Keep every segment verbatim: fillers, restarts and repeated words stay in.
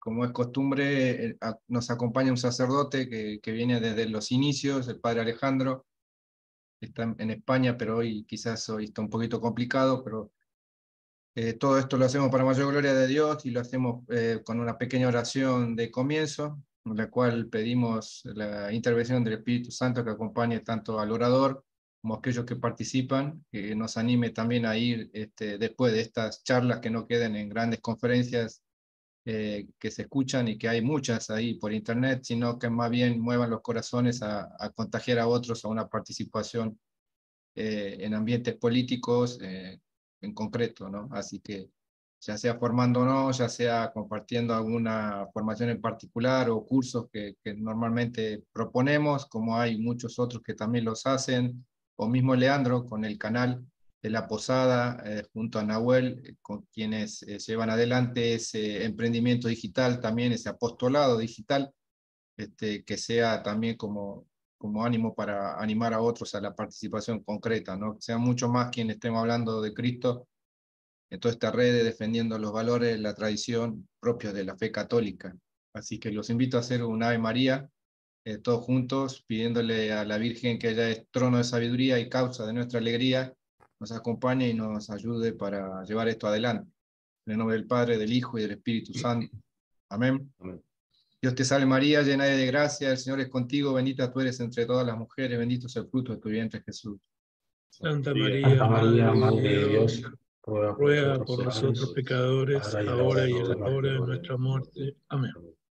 como es costumbre, eh, a- nos acompaña un sacerdote que, que viene desde los inicios, el padre Alejandro, que está en, en España, pero hoy quizás hoy está un poquito complicado, pero eh, todo esto lo hacemos para mayor gloria de Dios y lo hacemos eh, con una pequeña oración de comienzo, en la cual pedimos la intervención del Espíritu Santo que acompañe tanto al orador como a aquellos que participan, que nos anime también a ir este, después de estas charlas, que no queden en grandes conferencias eh, que se escuchan y que hay muchas ahí por internet, sino que más bien muevan los corazones a, a contagiar a otros a una participación eh, en ambientes políticos eh, en concreto, ¿no? Así que ya sea formándonos, ya sea compartiendo alguna formación en particular o cursos que, que normalmente proponemos, como hay muchos otros que también los hacen, o mismo Leandro con el canal de La Posada, eh, junto a Nahuel, eh, con quienes eh, llevan adelante ese emprendimiento digital, también ese apostolado digital, este, que sea también como, como ánimo para animar a otros a la participación concreta, ¿no? Que sean mucho más quienes estemos hablando de Cristo en toda esta red, defendiendo los valores, la tradición propios de la fe católica. Así que los invito a hacer un Ave María, eh, todos juntos, pidiéndole a la Virgen que ella es trono de sabiduría y causa de nuestra alegría, nos acompañe y nos ayude para llevar esto adelante. En el nombre del Padre, del Hijo y del Espíritu Santo. Amén. Amén. Dios te salve María, llena de gracia, el Señor es contigo, bendita tú eres entre todas las mujeres, bendito es el fruto de tu vientre Jesús. Santa María, María, Santa María, Madre Madre de de Dios, Dios, ruega por ruega nosotros por nosotros pecadores, ahora y en la ahora hora y de en la nuestra hora de muerte. nuestra muerte. Amén.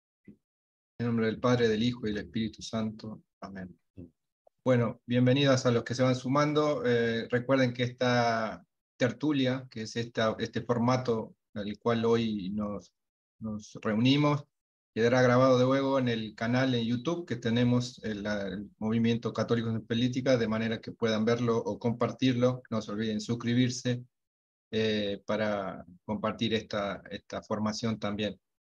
En nombre del Padre, del Hijo y del Espíritu Santo. Amén. Bueno, bienvenidas a los que se van sumando. Eh, recuerden que esta tertulia, que es esta, este formato al cual hoy nos, nos reunimos, quedará grabado de luego en el canal en YouTube que tenemos, el, el Movimiento Católico en Política, de manera que puedan verlo o compartirlo. No se olviden suscribirse eh, para compartir esta, esta formación también.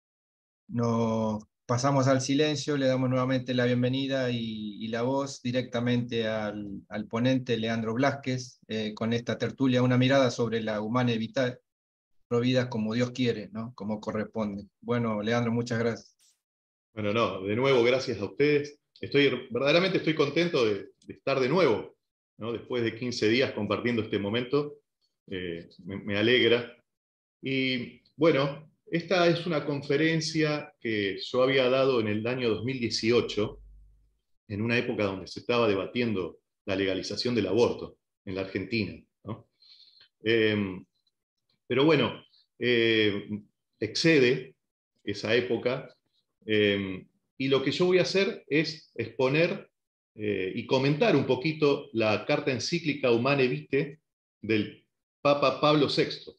Nos pasamos al silencio, le damos nuevamente la bienvenida y, y la voz directamente al, al ponente Leandro Blázquez, eh, con esta tertulia, una mirada sobre la humana y vital, provida como Dios quiere, ¿no? Como corresponde. Bueno, Leandro, muchas gracias. Bueno, no, de nuevo, gracias a ustedes. Estoy, verdaderamente estoy contento de, de estar de nuevo, ¿no? Después de quince días compartiendo este momento. Eh, me, me alegra. Y bueno, esta es una conferencia que yo había dado en el año dos mil dieciocho, en una época donde se estaba debatiendo la legalización del aborto en la Argentina, ¿no? Eh, pero bueno, eh, excede esa época, eh, y lo que yo voy a hacer es exponer eh, y comentar un poquito la carta encíclica Humane Vitae del Papa Pablo sexto.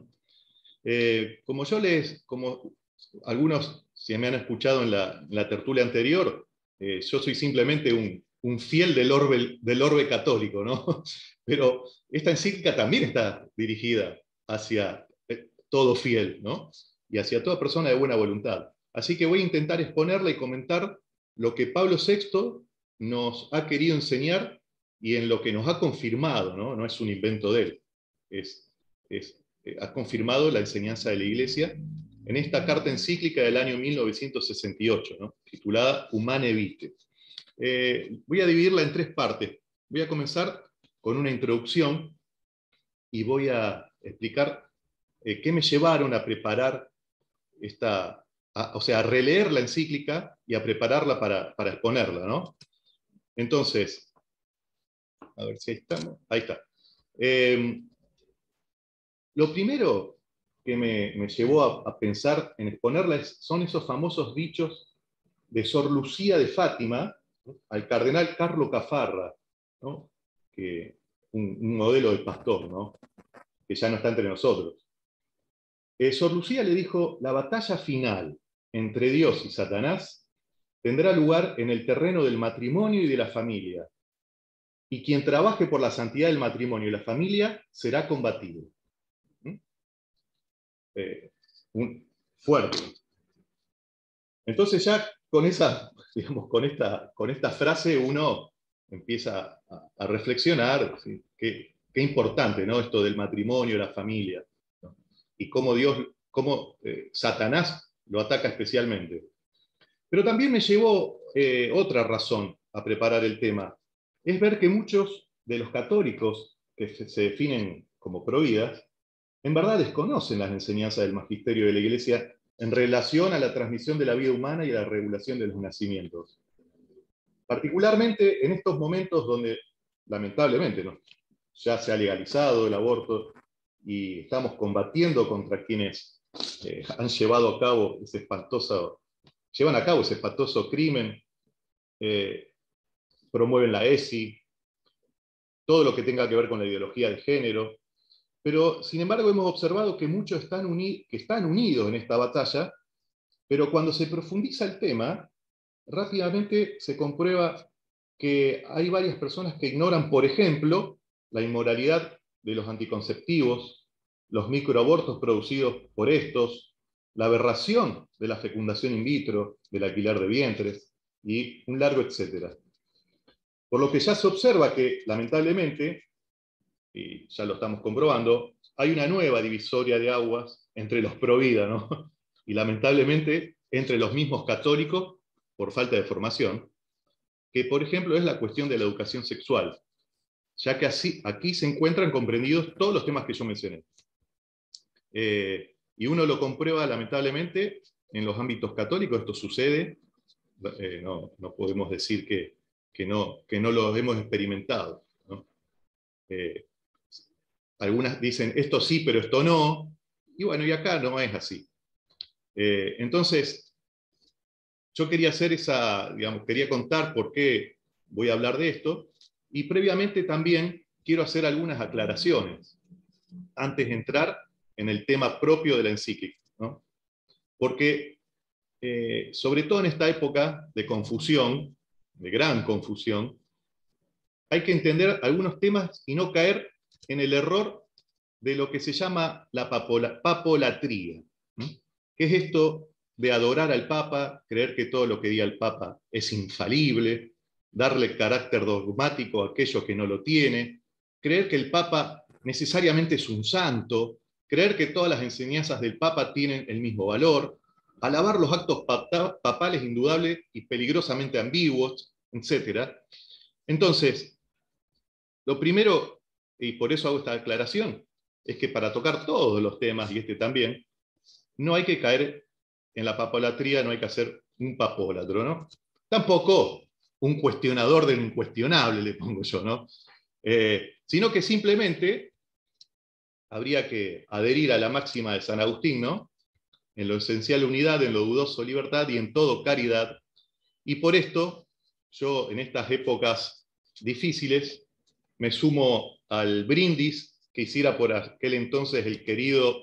Eh, como yo les, como algunos, si me han escuchado en la, en la tertulia anterior, eh, yo soy simplemente un, un fiel del orbe, del orbe católico, ¿no? Pero esta encíclica también está dirigida hacia eh, todo fiel, ¿no? Y hacia toda persona de buena voluntad. Así que voy a intentar exponerla y comentar lo que Pablo sexto nos ha querido enseñar y en lo que nos ha confirmado, ¿no? No es un invento de él, es, es eh, ha confirmado la enseñanza de la Iglesia en esta carta encíclica del año mil novecientos sesenta y ocho, ¿no? Titulada Humane Vitae. Eh, voy a dividirla en tres partes. Voy a comenzar con una introducción y voy a explicar eh, qué me llevaron a preparar esta, a, o sea, a releer la encíclica y a prepararla para, para exponerla, ¿no? Entonces, a ver si ahí estamos. Ahí está. Eh, lo primero que me, me llevó a, a pensar en exponerla es, son esos famosos dichos de Sor Lucía de Fátima, ¿no? Al cardenal Carlo Cafarra, ¿no? Que, un, un modelo de pastor, ¿no? Que ya no está entre nosotros. Eh, Sor Lucía le dijo: la batalla final entre Dios y Satanás tendrá lugar en el terreno del matrimonio y de la familia, y quien trabaje por la santidad del matrimonio y la familia será combatido. ¿Mm? Eh, un, fuerte. Entonces ya con esa, digamos, con esta, con esta frase uno empieza a, a reflexionar, ¿sí? qué, qué importante, ¿no? Esto del matrimonio, la familia, ¿no? Y cómo Dios, cómo eh, Satanás lo ataca especialmente. Pero también me llevó eh, otra razón a preparar el tema, es ver que muchos de los católicos que se definen como providas, en verdad desconocen las enseñanzas del magisterio de la Iglesia en relación a la transmisión de la vida humana y a la regulación de los nacimientos. Particularmente en estos momentos donde, lamentablemente, ¿no?, ya se ha legalizado el aborto y estamos combatiendo contra quienes eh, han llevado a cabo ese espantoso, llevan a cabo ese espantoso crimen, eh, promueven la E S I, todo lo que tenga que ver con la ideología de género, pero sin embargo hemos observado que muchos están, uni que están unidos en esta batalla, pero cuando se profundiza el tema, rápidamente se comprueba que hay varias personas que ignoran, por ejemplo, la inmoralidad de los anticonceptivos, los microabortos producidos por estos, la aberración de la fecundación in vitro, del alquiler de vientres, y un largo etcétera. Por lo que ya se observa que, lamentablemente, y ya lo estamos comprobando, hay una nueva divisoria de aguas entre los pro vida, ¿no?, y lamentablemente entre los mismos católicos por falta de formación, que por ejemplo es la cuestión de la educación sexual, ya que así, aquí se encuentran comprendidos todos los temas que yo mencioné. Eh, y uno lo comprueba lamentablemente en los ámbitos católicos, esto sucede, eh, no, no podemos decir que, que, no, que no lo hemos experimentado, ¿no? Eh, algunas dicen esto sí, pero esto no, y bueno, y acá no es así. Eh, entonces, yo quería hacer esa, digamos, quería contar por qué voy a hablar de esto, y previamente también quiero hacer algunas aclaraciones, antes de entrar en el tema propio de la encíclica, ¿no? Porque, eh, sobre todo en esta época de confusión, de gran confusión, hay que entender algunos temas y no caer en el error de lo que se llama la papola, papolatría, ¿no?, que es esto de adorar al Papa, creer que todo lo que diga el Papa es infalible, darle carácter dogmático a aquello que no lo tiene, creer que el Papa necesariamente es un santo, creer que todas las enseñanzas del Papa tienen el mismo valor, alabar los actos papales indudables y peligrosamente ambiguos, etcétera. Entonces, lo primero, y por eso hago esta aclaración, es que para tocar todos los temas, y este también, no hay que caer en la papolatría, no hay que hacer un papólatro, ¿no? Tampoco un cuestionador del incuestionable, le pongo yo, ¿no? Eh, sino que simplemente habría que adherir a la máxima de San Agustín, ¿no?, en lo esencial unidad, en lo dudoso libertad y en todo caridad. Y por esto, yo en estas épocas difíciles me sumo al brindis que hiciera por aquel entonces el querido,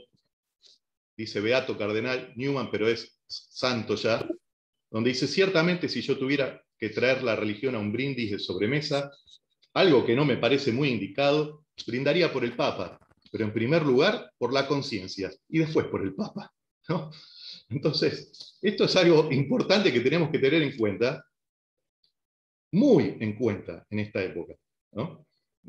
dice beato cardenal Newman, pero es santo ya, donde dice: ciertamente si yo tuviera que traer la religión a un brindis de sobremesa, algo que no me parece muy indicado, brindaría por el Papa, pero en primer lugar por la conciencia y después por el Papa, ¿no? Entonces, esto es algo importante que tenemos que tener en cuenta, muy en cuenta en esta época, ¿no?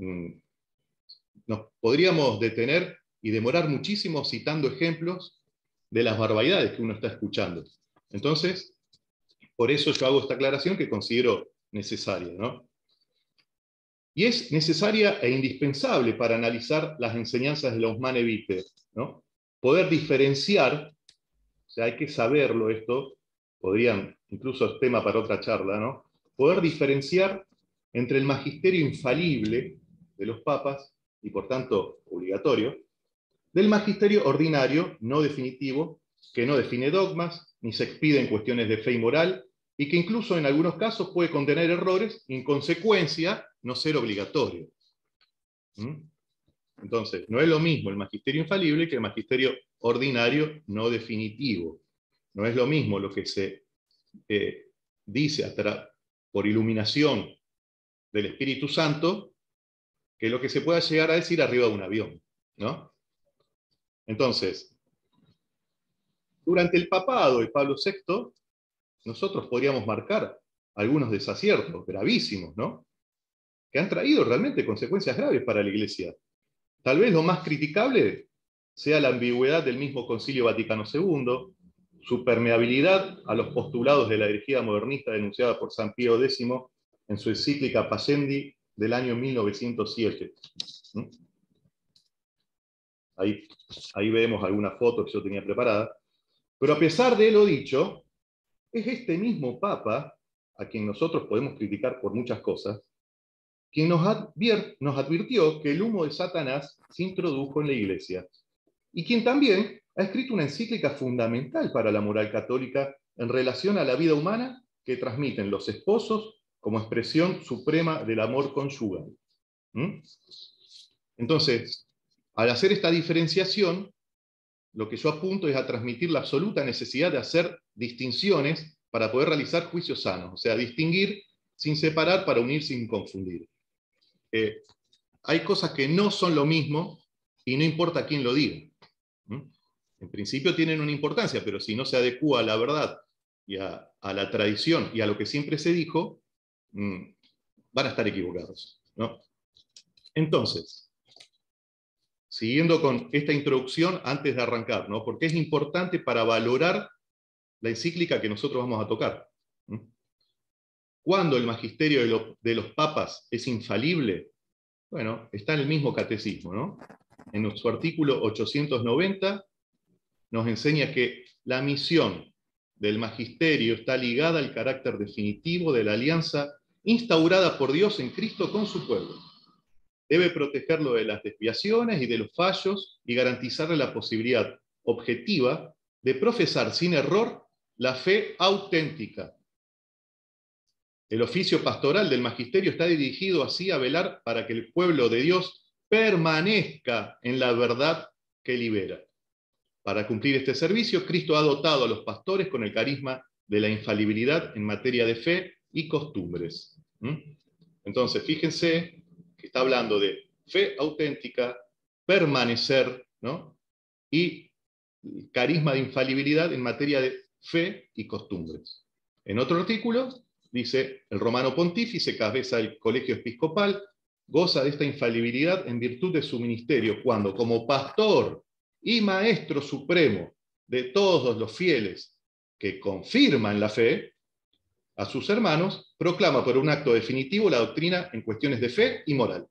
Nos podríamos detener y demorar muchísimo citando ejemplos de las barbaridades que uno está escuchando. Entonces, por eso yo hago esta aclaración que considero necesaria, ¿no? Y es necesaria e indispensable para analizar las enseñanzas de los Humanae Vitae, ¿no? Poder diferenciar, o sea, hay que saberlo esto, podrían, incluso es tema para otra charla, ¿no?, poder diferenciar entre el magisterio infalible de los papas, y por tanto obligatorio, del magisterio ordinario, no definitivo, que no define dogmas, ni se expide en cuestiones de fe y moral, y que incluso en algunos casos puede contener errores y en consecuencia no ser obligatorio. ¿Mm? Entonces, no es lo mismo el magisterio infalible que el magisterio ordinario no definitivo. No es lo mismo lo que se eh, dice hasta por iluminación del Espíritu Santo que lo que se pueda llegar a decir arriba de un avión, ¿no? Entonces, durante el papado de Pablo sexto, nosotros podríamos marcar algunos desaciertos gravísimos, ¿no?, que han traído realmente consecuencias graves para la Iglesia. Tal vez lo más criticable sea la ambigüedad del mismo Concilio Vaticano segundo, su permeabilidad a los postulados de la herejía modernista denunciada por San Pío décimo en su encíclica Pascendi del año mil novecientos siete. ¿Mm? Ahí, ahí vemos alguna foto que yo tenía preparada. Pero a pesar de lo dicho, es este mismo Papa, a quien nosotros podemos criticar por muchas cosas, quien nos, advier nos advirtió que el humo de Satanás se introdujo en la Iglesia, y quien también ha escrito una encíclica fundamental para la moral católica en relación a la vida humana que transmiten los esposos como expresión suprema del amor conyugal. ¿Mm? Entonces, al hacer esta diferenciación, lo que yo apunto es a transmitir la absoluta necesidad de hacer distinciones para poder realizar juicios sanos, o sea, distinguir sin separar para unir sin confundir. Eh, hay cosas que no son lo mismo y no importa quién lo diga. ¿Mm? En principio tienen una importancia, pero si no se adecúa a la verdad y a, a la tradición y a lo que siempre se dijo, mmm, van a estar equivocados, ¿no? Entonces, siguiendo con esta introducción antes de arrancar, ¿no? Porque es importante para valorar la encíclica que nosotros vamos a tocar. ¿Mm? ¿Cuándo el magisterio de, lo, de los papas es infalible? Bueno, está en el mismo catecismo, ¿no? En su artículo ochocientos noventa nos enseña que la misión del magisterio está ligada al carácter definitivo de la alianza instaurada por Dios en Cristo con su pueblo. Debe protegerlo de las desviaciones y de los fallos y garantizarle la posibilidad objetiva de profesar sin error la fe auténtica. El oficio pastoral del magisterio está dirigido así a velar para que el pueblo de Dios permanezca en la verdad que libera. Para cumplir este servicio, Cristo ha dotado a los pastores con el carisma de la infalibilidad en materia de fe y costumbres. ¿Mm? Entonces, fíjense que está hablando de fe auténtica, permanecer, ¿no? Y carisma de infalibilidad en materia de fe y costumbres. En otro artículo dice, el romano pontífice, cabeza del colegio episcopal, goza de esta infalibilidad en virtud de su ministerio, cuando como pastor y maestro supremo de todos los fieles que confirman la fe, a sus hermanos, proclama por un acto definitivo la doctrina en cuestiones de fe y moral.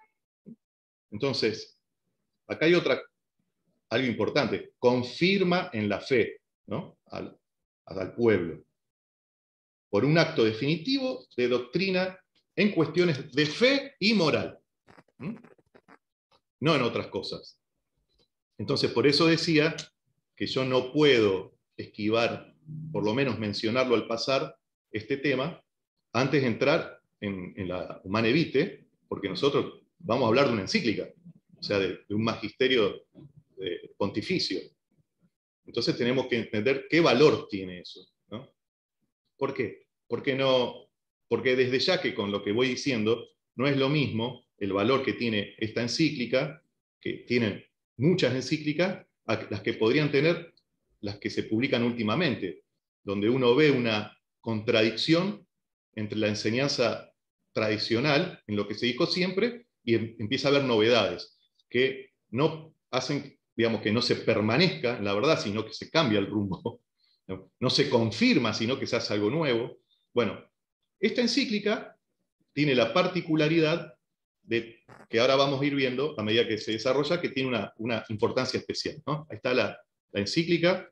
Entonces, acá hay otra, algo importante, confirma en la fe, ¿no? al, al pueblo, por un acto definitivo de doctrina en cuestiones de fe y moral, ¿Mm? no en otras cosas. Entonces, por eso decía que yo no puedo esquivar, por lo menos mencionarlo al pasar, este tema, antes de entrar en, en la Humanae Vitae, porque nosotros vamos a hablar de una encíclica, o sea, de, de un magisterio de pontificio. Entonces tenemos que entender qué valor tiene eso, ¿no? ¿Por qué? Porque, no, porque desde ya que con lo que voy diciendo, no es lo mismo el valor que tiene esta encíclica, que tienen muchas encíclicas, a las que podrían tener las que se publican últimamente, donde uno ve una contradicción entre la enseñanza tradicional, en lo que se dijo siempre, y empieza a haber novedades, que no hacen, digamos, que no se permanezca en la verdad, sino que se cambia el rumbo. No, no se confirma, sino que se hace algo nuevo. Bueno, esta encíclica tiene la particularidad de, que ahora vamos a ir viendo a medida que se desarrolla, que tiene una, una importancia especial, ¿no? Ahí está la, la encíclica.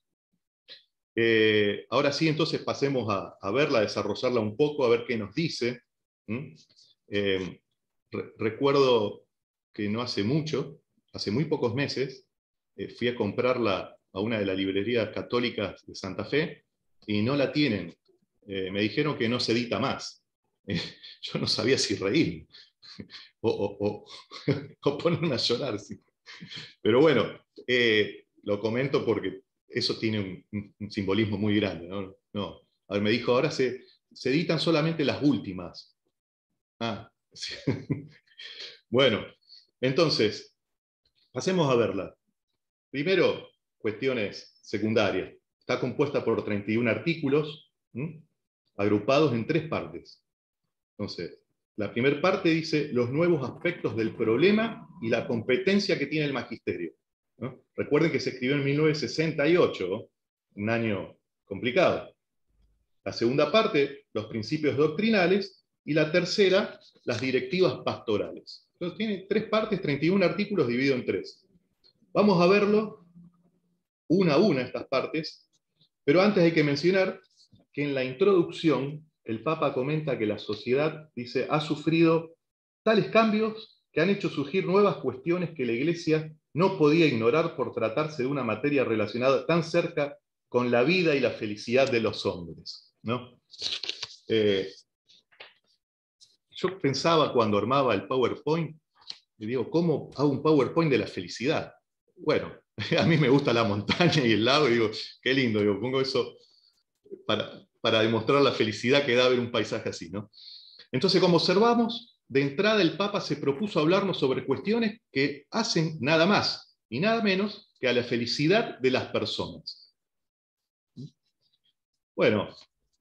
Eh, ahora sí, entonces pasemos a, a verla, a desarrollarla un poco, a ver qué nos dice. ¿Mm? Eh, re, recuerdo que no hace mucho, hace muy pocos meses, eh, fui a comprarla a una de las librerías católicas de Santa Fe y no la tienen. Eh, me dijeron que no se edita más. Eh, yo no sabía si reír o, o, o, o ponerme a llorar. ¿Sí? Pero bueno, eh, lo comento porque eso tiene un, un, un simbolismo muy grande. ¿no? No. A ver, me dijo, ahora se, se editan solamente las últimas. Ah, sí. Bueno, entonces, pasemos a verla. Primero, cuestiones secundarias. Está compuesta por treinta y un artículos, ¿m? agrupados en tres partes. Entonces, la primera parte dice los nuevos aspectos del problema y la competencia que tiene el magisterio, ¿no? Recuerden que se escribió en mil novecientos sesenta y ocho, un año complicado. La segunda parte, los principios doctrinales, y la tercera, las directivas pastorales. Entonces tiene tres partes, treinta y un artículos dividido en tres. Vamos a verlo una a una estas partes, pero antes hay que mencionar que en la introducción el Papa comenta que la sociedad, dice, ha sufrido tales cambios que han hecho surgir nuevas cuestiones que la Iglesia no podía ignorar por tratarse de una materia relacionada tan cerca con la vida y la felicidad de los hombres, ¿no? Eh, yo pensaba cuando armaba el PowerPoint, y digo, ¿cómo hago un PowerPoint de la felicidad? Bueno, a mí me gusta la montaña y el lago, y digo, qué lindo, digo, pongo eso para, para demostrar la felicidad que da ver un paisaje así, ¿no? Entonces, como observamos, de entrada el Papa se propuso hablarnos sobre cuestiones que hacen nada más y nada menos que a la felicidad de las personas. Bueno,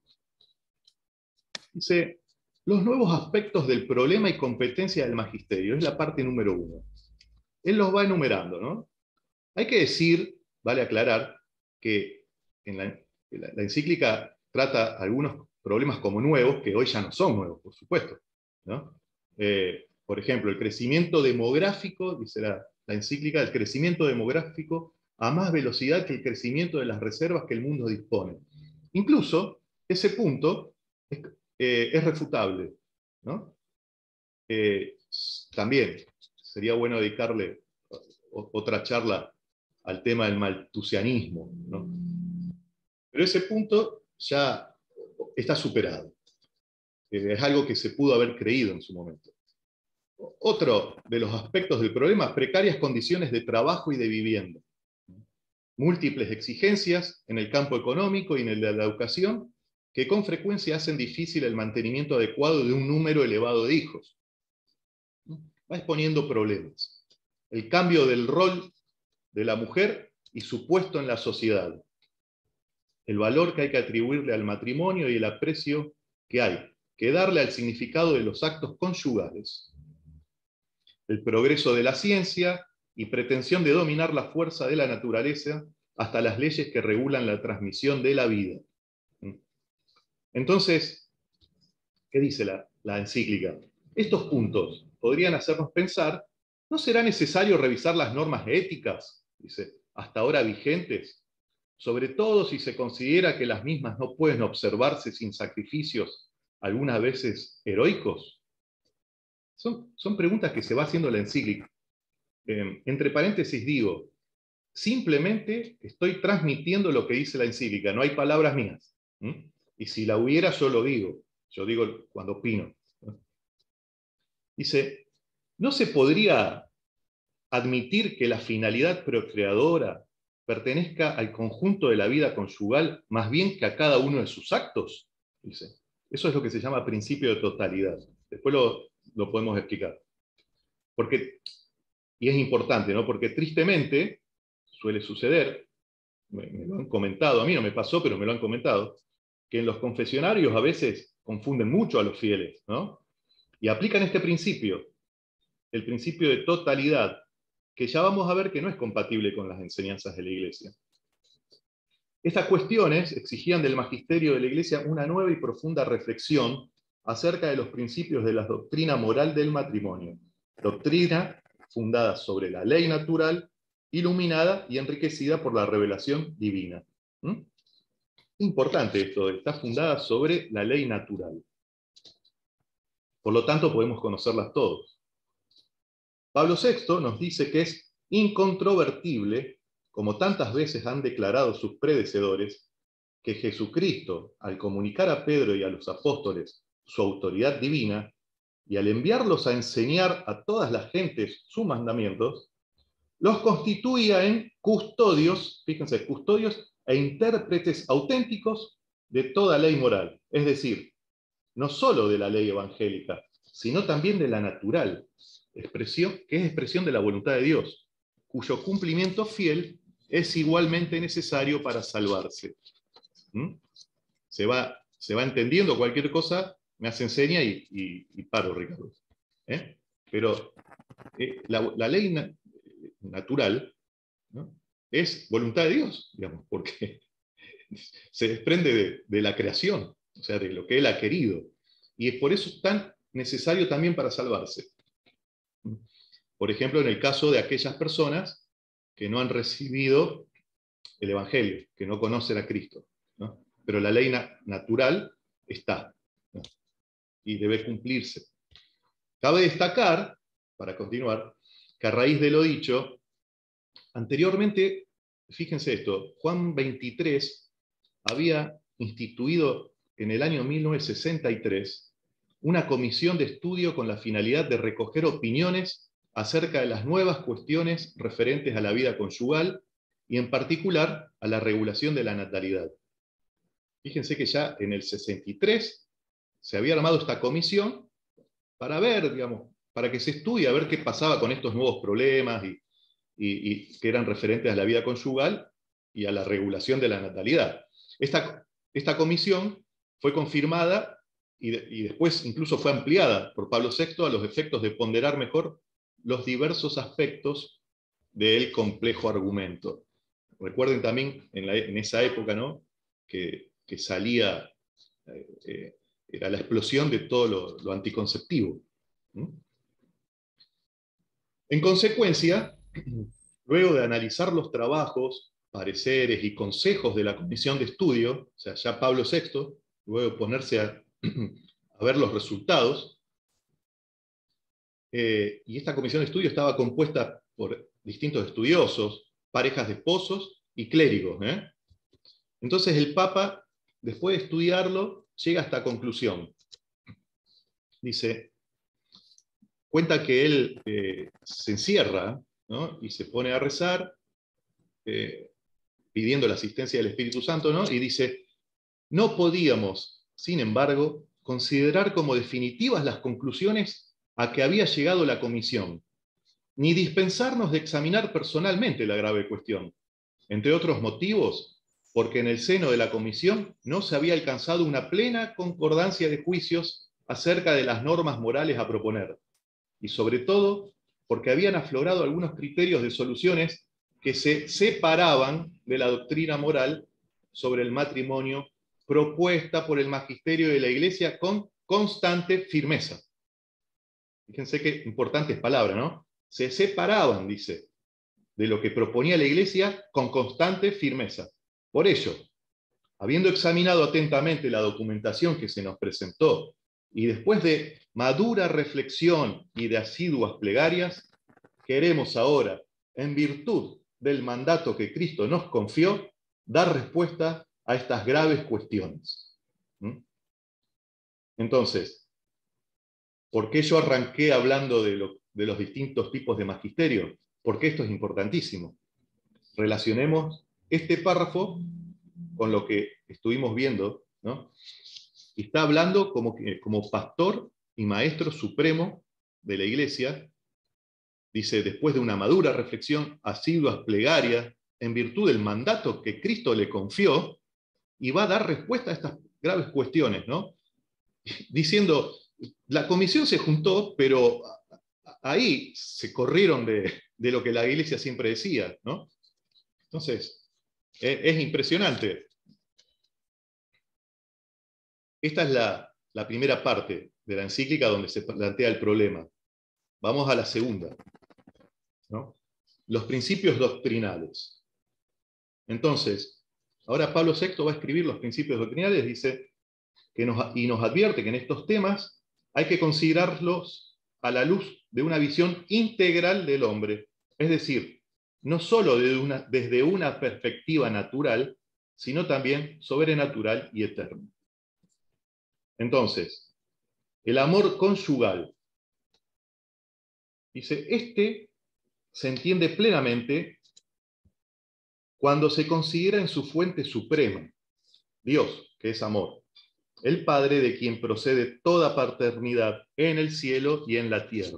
dice, los nuevos aspectos del problema y competencia del magisterio, es la parte número uno. Él los va enumerando, ¿no? Hay que decir, vale aclarar, que en la, la, la encíclica trata algunos problemas como nuevos, que hoy ya no son nuevos, por supuesto, ¿no? Eh, por ejemplo, el crecimiento demográfico, dice la, la encíclica, el crecimiento demográfico a más velocidad que el crecimiento de las reservas que el mundo dispone. Incluso, ese punto es, eh, es refutable, ¿no? Eh, también sería bueno dedicarle otra charla al tema del maltusianismo, ¿no? Pero ese punto ya está superado. Eh, es algo que se pudo haber creído en su momento. Otro de los aspectos del problema, precarias condiciones de trabajo y de vivienda. Múltiples exigencias en el campo económico y en el de la educación, que con frecuencia hacen difícil el mantenimiento adecuado de un número elevado de hijos. Va exponiendo problemas. El cambio del rol de la mujer y su puesto en la sociedad. El valor que hay que atribuirle al matrimonio y el aprecio que hay que darle al significado de los actos conyugales. El progreso de la ciencia y pretensión de dominar la fuerza de la naturaleza hasta las leyes que regulan la transmisión de la vida. Entonces, ¿qué dice la, la encíclica? Estos puntos podrían hacernos pensar, ¿no será necesario revisar las normas éticas, dice, hasta ahora vigentes? Sobre todo si se considera que las mismas no pueden observarse sin sacrificios, algunas veces heroicos. Son, son preguntas que se va haciendo la encíclica. Eh, entre paréntesis digo, simplemente estoy transmitiendo lo que dice la encíclica, no hay palabras mías. ¿Mm? Y si la hubiera, yo lo digo. Yo digo cuando opino. Dice, ¿no se podría admitir que la finalidad procreadora pertenezca al conjunto de la vida conyugal más bien que a cada uno de sus actos? Dice. Eso es lo que se llama principio de totalidad. Después lo, lo podemos explicar. Porque, y es importante, ¿no? Porque tristemente suele suceder, me, me lo han comentado, a mí no me pasó, pero me lo han comentado, que en los confesionarios a veces confunden mucho a los fieles, ¿no? Y aplican este principio, el principio de totalidad, que ya vamos a ver que no es compatible con las enseñanzas de la Iglesia. Estas cuestiones exigían del magisterio de la Iglesia una nueva y profunda reflexión acerca de los principios de la doctrina moral del matrimonio, doctrina fundada sobre la ley natural, iluminada y enriquecida por la revelación divina. ¿Mm? Importante esto, está fundada sobre la ley natural. Por lo tanto, podemos conocerlas todos. Pablo sexto nos dice que es incontrovertible, como tantas veces han declarado sus predecesores, que Jesucristo, al comunicar a Pedro y a los apóstoles su autoridad divina, y al enviarlos a enseñar a todas las gentes sus mandamientos, los constituía en custodios, fíjense, custodios e intérpretes auténticos de toda ley moral. Es decir, no solo de la ley evangélica, sino también de la natural, expresión, que es expresión de la voluntad de Dios, cuyo cumplimiento fiel es igualmente necesario para salvarse. ¿Mm? Se va, se va entendiendo cualquier cosa, me hace enseña y, y, y paro, Ricardo. ¿Eh? Pero eh, la, la ley natural, ¿no?, es voluntad de Dios, digamos, porque se desprende de, de la creación, o sea, de lo que Él ha querido. Y es por eso es tan necesario también para salvarse. Por ejemplo, en el caso de aquellas personas que no han recibido el Evangelio, que no conocen a Cristo, ¿no? Pero la ley na natural está, ¿no? Y debe cumplirse. Cabe destacar, para continuar, que a raíz de lo dicho, anteriormente, fíjense esto, Juan veintitrés había instituido en el año mil novecientos sesenta y tres una comisión de estudio con la finalidad de recoger opiniones acerca de las nuevas cuestiones referentes a la vida conyugal y en particular a la regulación de la natalidad. Fíjense que ya en el sesenta y tres se había armado esta comisión para ver, digamos, para que se estudie a ver qué pasaba con estos nuevos problemas y, y, y que eran referentes a la vida conyugal y a la regulación de la natalidad. Esta, esta comisión fue confirmada y, de, y después incluso fue ampliada por Pablo sexto a los efectos de ponderar mejor los diversos aspectos del complejo argumento. Recuerden también en, la, en esa época, ¿no?, que, que salía, eh, era la explosión de todo lo, lo anticonceptivo. ¿Mm? En consecuencia, luego de analizar los trabajos, pareceres y consejos de la comisión de estudio, o sea, ya Pablo sexto, luego de ponerse a, a ver los resultados, eh, y esta comisión de estudio estaba compuesta por distintos estudiosos, parejas de esposos y clérigos, ¿eh? Entonces el Papa, después de estudiarlo, llega a esta conclusión. Dice, cuenta que él eh, se encierra, ¿no?, y se pone a rezar, eh, pidiendo la asistencia del Espíritu Santo, ¿no?, y dice, no podíamos, sin embargo, considerar como definitivas las conclusiones a que había llegado la comisión, ni dispensarnos de examinar personalmente la grave cuestión, entre otros motivos, porque en el seno de la comisión no se había alcanzado una plena concordancia de juicios acerca de las normas morales a proponer, y sobre todo porque habían aflorado algunos criterios de soluciones que se separaban de la doctrina moral sobre el matrimonio propuesta por el magisterio de la Iglesia con constante firmeza. Fíjense qué importantes palabras, ¿no? Se separaban, dice, de lo que proponía la Iglesia con constante firmeza. Por ello, habiendo examinado atentamente la documentación que se nos presentó y después de madura reflexión y de asiduas plegarias, queremos ahora, en virtud del mandato que Cristo nos confió, dar respuesta a estas graves cuestiones. ¿Mm? Entonces, ¿por qué yo arranqué hablando de, lo, de los distintos tipos de magisterio? Porque esto es importantísimo. Relacionemos este párrafo con lo que estuvimos viendo, ¿no? Y está hablando como, como pastor y maestro supremo de la Iglesia. Dice, después de una madura reflexión, asiduas plegarias, en virtud del mandato que Cristo le confió, y va a dar respuesta a estas graves cuestiones, ¿no? Diciendo, la comisión se juntó, pero ahí se corrieron de, de lo que la Iglesia siempre decía, ¿no? Entonces, es, es impresionante. Esta es la, la primera parte de la encíclica donde se plantea el problema. Vamos a la segunda, ¿no? Los principios doctrinales. Entonces, ahora Pablo sexto va a escribir los principios doctrinales, dice, que nos, y nos advierte que en estos temas hay que considerarlos a la luz de una visión integral del hombre, es decir, no solo de una, desde una perspectiva natural, sino también sobrenatural y eterna. Entonces, el amor conyugal. Dice, este se entiende plenamente cuando se considera en su fuente suprema, Dios, que es amor, el Padre de quien procede toda paternidad en el cielo y en la tierra.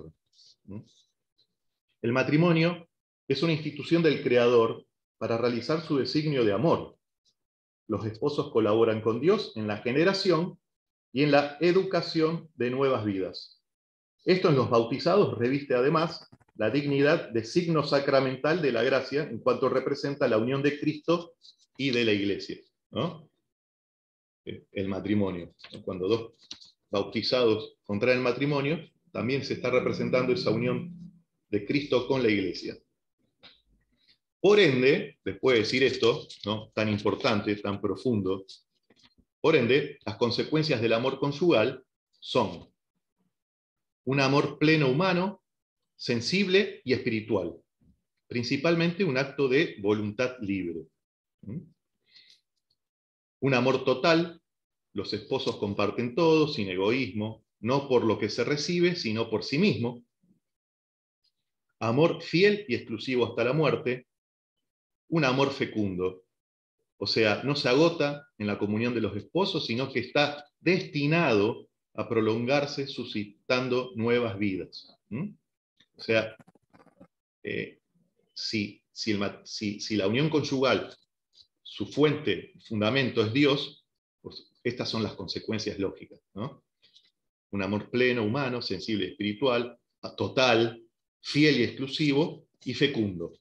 El matrimonio es una institución del Creador para realizar su designio de amor. Los esposos colaboran con Dios en la generación y en la educación de nuevas vidas. Esto en los bautizados reviste además la dignidad de signo sacramental de la gracia en cuanto representa la unión de Cristo y de la Iglesia. ¿no? El matrimonio. Cuando dos bautizados contraen matrimonio, también se está representando esa unión de Cristo con la Iglesia. Por ende, después de decir esto, ¿no?, tan importante, tan profundo, por ende, las consecuencias del amor conyugal son un amor pleno humano, sensible y espiritual, principalmente un acto de voluntad libre. ¿Mm? Un amor total, los esposos comparten todo, sin egoísmo, no por lo que se recibe, sino por sí mismo. Amor fiel y exclusivo hasta la muerte. Un amor fecundo, o sea, no se agota en la comunión de los esposos, sino que está destinado a prolongarse suscitando nuevas vidas. ¿Mm? O sea, eh, si, si, el, si, si la unión conyugal, su fuente, fundamento es Dios, pues estas son las consecuencias lógicas, ¿no? Un amor pleno, humano, sensible y espiritual, total, fiel y exclusivo, y fecundo.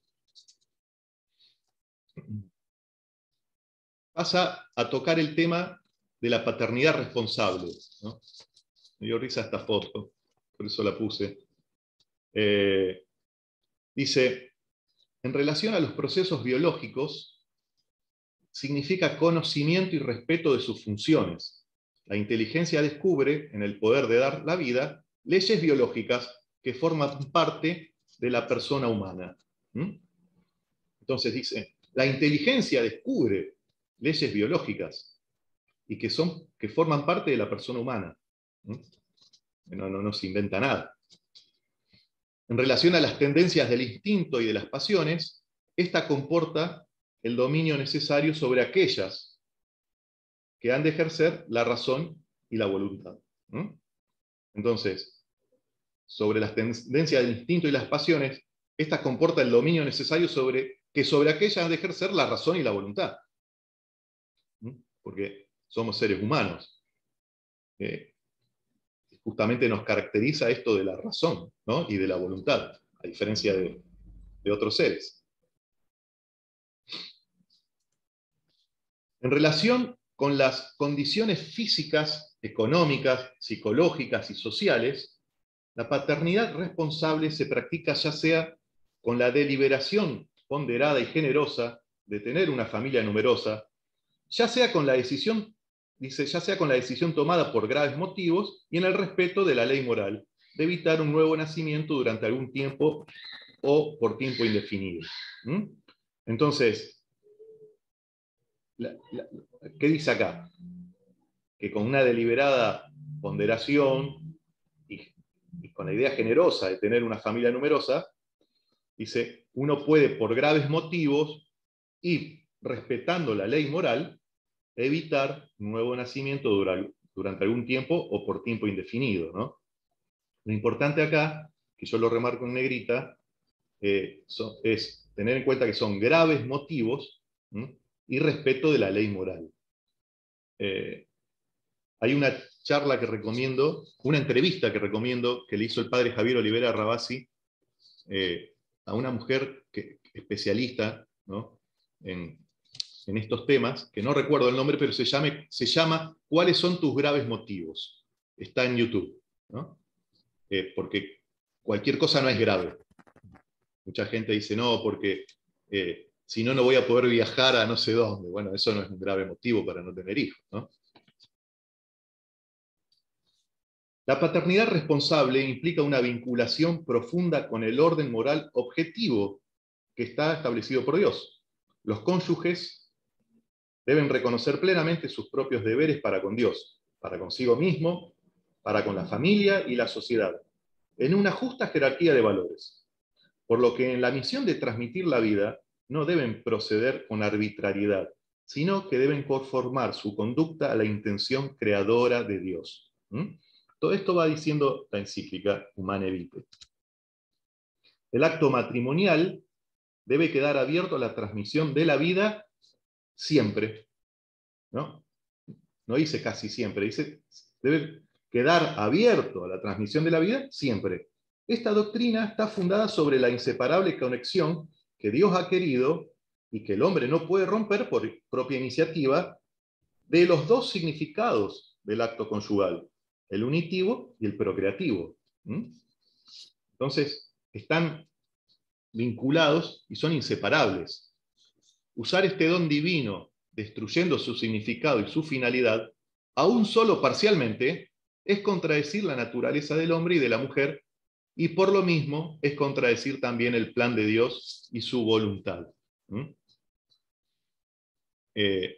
Pasa a tocar el tema de la paternidad responsable, ¿no? Me dio risa esta foto, por eso la puse. Eh, dice, en relación a los procesos biológicos, significa conocimiento y respeto de sus funciones. La inteligencia descubre, en el poder de dar la vida, leyes biológicas que forman parte de la persona humana. ¿Mm? Entonces dice, la inteligencia descubre leyes biológicas y que, son, que forman parte de la persona humana. ¿Mm? No, no, no se inventa nada. En relación a las tendencias del instinto y de las pasiones, esta comporta el dominio necesario sobre aquellas que han de ejercer la razón y la voluntad. ¿Mm? Entonces, sobre las tendencias del instinto y las pasiones, esta comporta el dominio necesario sobre que sobre aquellas han de ejercer la razón y la voluntad. ¿Mm? Porque somos seres humanos. Eh, justamente nos caracteriza esto de la razón, ¿no?, y de la voluntad, a diferencia de, de otros seres. En relación con las condiciones físicas, económicas, psicológicas y sociales, la paternidad responsable se practica ya sea con la deliberación ponderada y generosa de tener una familia numerosa, ya sea con la decisión, dice, ya sea con la decisión tomada por graves motivos y en el respeto de la ley moral, de evitar un nuevo nacimiento durante algún tiempo o por tiempo indefinido. ¿Mm? Entonces, la, la, ¿qué dice acá? Que con una deliberada ponderación y, y con la idea generosa de tener una familia numerosa, dice, uno puede por graves motivos y respetando la ley moral, evitar nuevo nacimiento durante algún tiempo o por tiempo indefinido, ¿no? Lo importante acá, que yo lo remarco en negrita, eh, son, es tener en cuenta que son graves motivos, ¿m?, y respeto de la ley moral. Eh, hay una charla que recomiendo, una entrevista que recomiendo, que le hizo el padre Javier Olivera Rabasi eh, a una mujer que, especialista, ¿no?, en, en estos temas, que no recuerdo el nombre, pero se, llame, se llama ¿Cuáles son tus graves motivos? Está en YouTube, ¿no? Eh, porque cualquier cosa no es grave. Mucha gente dice, no, porque eh, si no, no voy a poder viajar a no sé dónde. Bueno, eso no es un grave motivo para no tener hijos, ¿no? La paternidad responsable implica una vinculación profunda con el orden moral objetivo que está establecido por Dios. Los cónyuges deben reconocer plenamente sus propios deberes para con Dios, para consigo mismo, para con la familia y la sociedad, en una justa jerarquía de valores. Por lo que en la misión de transmitir la vida no deben proceder con arbitrariedad, sino que deben conformar su conducta a la intención creadora de Dios. ¿Mm? Todo esto va diciendo la encíclica Humane Vitae. El acto matrimonial debe quedar abierto a la transmisión de la vida siempre. ¿No? No dice casi siempre, dice debe quedar abierto a la transmisión de la vida siempre. Esta doctrina está fundada sobre la inseparable conexión que Dios ha querido y que el hombre no puede romper por propia iniciativa de los dos significados del acto conyugal, el unitivo y el procreativo. ¿Mm? Entonces, están vinculados y son inseparables. Usar este don divino, destruyendo su significado y su finalidad, aún solo parcialmente, es contradecir la naturaleza del hombre y de la mujer, y por lo mismo es contradecir también el plan de Dios y su voluntad. ¿Mm? Eh,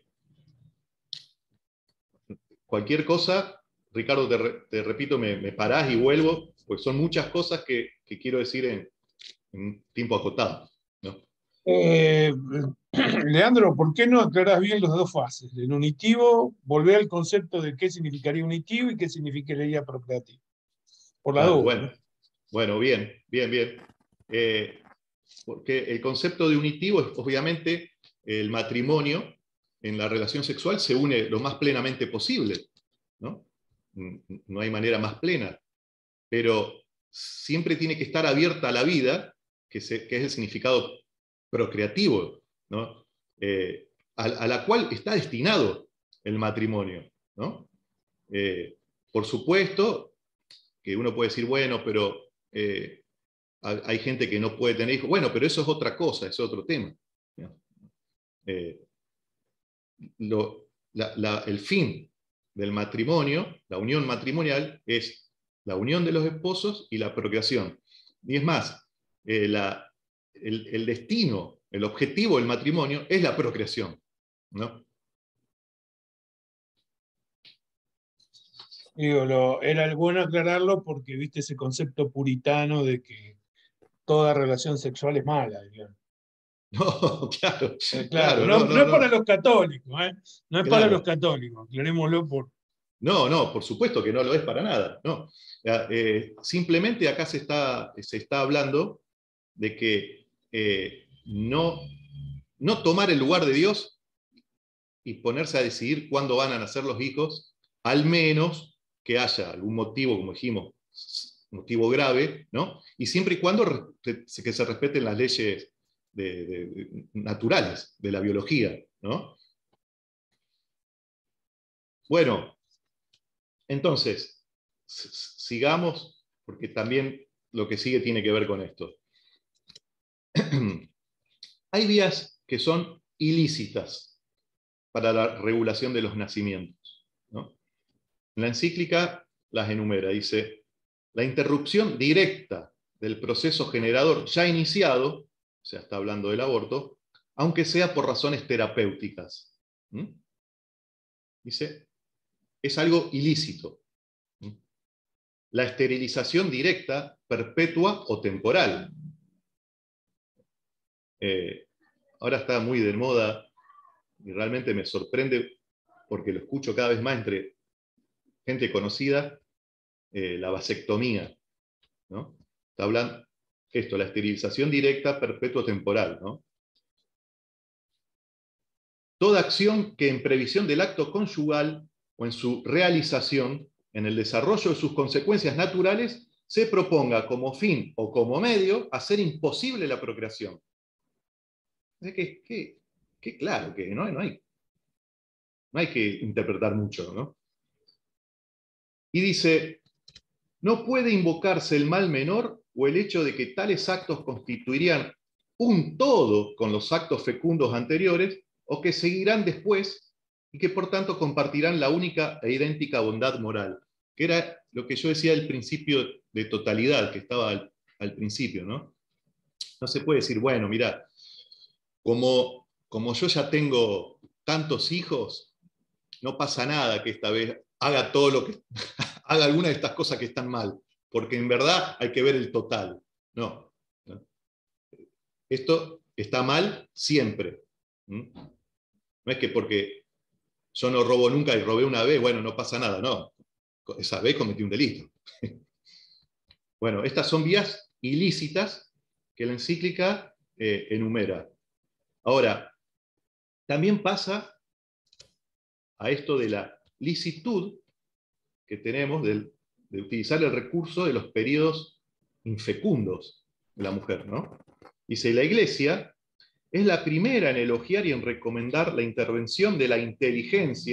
cualquier cosa, Ricardo, te, re, te repito, me, me parás y vuelvo, pues son muchas cosas que, que quiero decir en, en un tiempo acotado, ¿no? Eh, Leandro, ¿por qué no aclarás bien las dos fases? El unitivo, volver al concepto de qué significaría unitivo y qué significaría procreativo. Por la Claro, duda. bueno, bueno, bien, bien, bien. Eh, porque el concepto de unitivo es obviamente el matrimonio en la relación sexual se une lo más plenamente posible, ¿no? No hay manera más plena, pero siempre tiene que estar abierta a la vida, que, se, que es el significado procreativo, ¿no? Eh, a, a la cual está destinado el matrimonio, ¿no? Eh, por supuesto que uno puede decir, bueno, pero eh, hay gente que no puede tener hijos. Bueno, pero eso es otra cosa, es otro tema. Eh, lo, la, la, el fin del matrimonio, la unión matrimonial, es la unión de los esposos y la procreación. Y es más, eh, la, el, el destino, el objetivo del matrimonio es la procreación, ¿no? Digo, lo, era bueno aclararlo porque viste ese concepto puritano de que toda relación sexual es mala, digamos. No, claro, Eh, claro, claro, no, no, no no, es para no. los católicos, ¿eh? No es para los Claro. católicos, aclarémoslo por... No, no, por supuesto que no lo es para nada. No. Eh, simplemente acá se está, se está hablando de que eh, no, no tomar el lugar de Dios y ponerse a decidir cuándo van a nacer los hijos, al menos que haya algún motivo, como dijimos, motivo grave, ¿no? Y siempre y cuando que se respeten las leyes de, de, de, naturales de la biología, ¿no? Bueno, entonces, sigamos, porque también lo que sigue tiene que ver con esto. Hay vías que son ilícitas para la regulación de los nacimientos, ¿no? En la encíclica las enumera, dice, la interrupción directa del proceso generador ya iniciado, o sea, está hablando del aborto, aunque sea por razones terapéuticas. ¿Mm? Dice, es algo ilícito. ¿Mm? La esterilización directa, perpetua o temporal. Eh, ahora está muy de moda y realmente me sorprende porque lo escucho cada vez más entre gente conocida, eh, la vasectomía, ¿no? Está hablando esto, la esterilización directa, perpetua, temporal, ¿no? Toda acción que en previsión del acto conyugal o en su realización, en el desarrollo de sus consecuencias naturales, se proponga como fin o como medio hacer imposible la procreación. Es que, que, que claro, que no, no, hay, no hay que interpretar mucho, ¿no? Y dice, no puede invocarse el mal menor o el hecho de que tales actos constituirían un todo con los actos fecundos anteriores o que seguirán después y que por tanto compartirán la única e idéntica bondad moral, que era lo que yo decía del principio de totalidad que estaba al, al principio, ¿no? No se puede decir, bueno, mira, como, como yo ya tengo tantos hijos, no pasa nada que esta vez haga todo lo que haga alguna de estas cosas que están mal, porque en verdad hay que ver el total. No. ¿no? Esto está mal siempre. ¿Mm? No es que porque yo no robo nunca y robé una vez, bueno, no pasa nada, no. Esa vez cometí un delito. Bueno, estas son vías ilícitas que la encíclica eh, enumera. Ahora, también pasa a esto de la licitud que tenemos del, de utilizar el recurso de los periodos infecundos de la mujer, ¿no? Dice, la Iglesia es la primera en elogiar y en recomendar la intervención de la inteligencia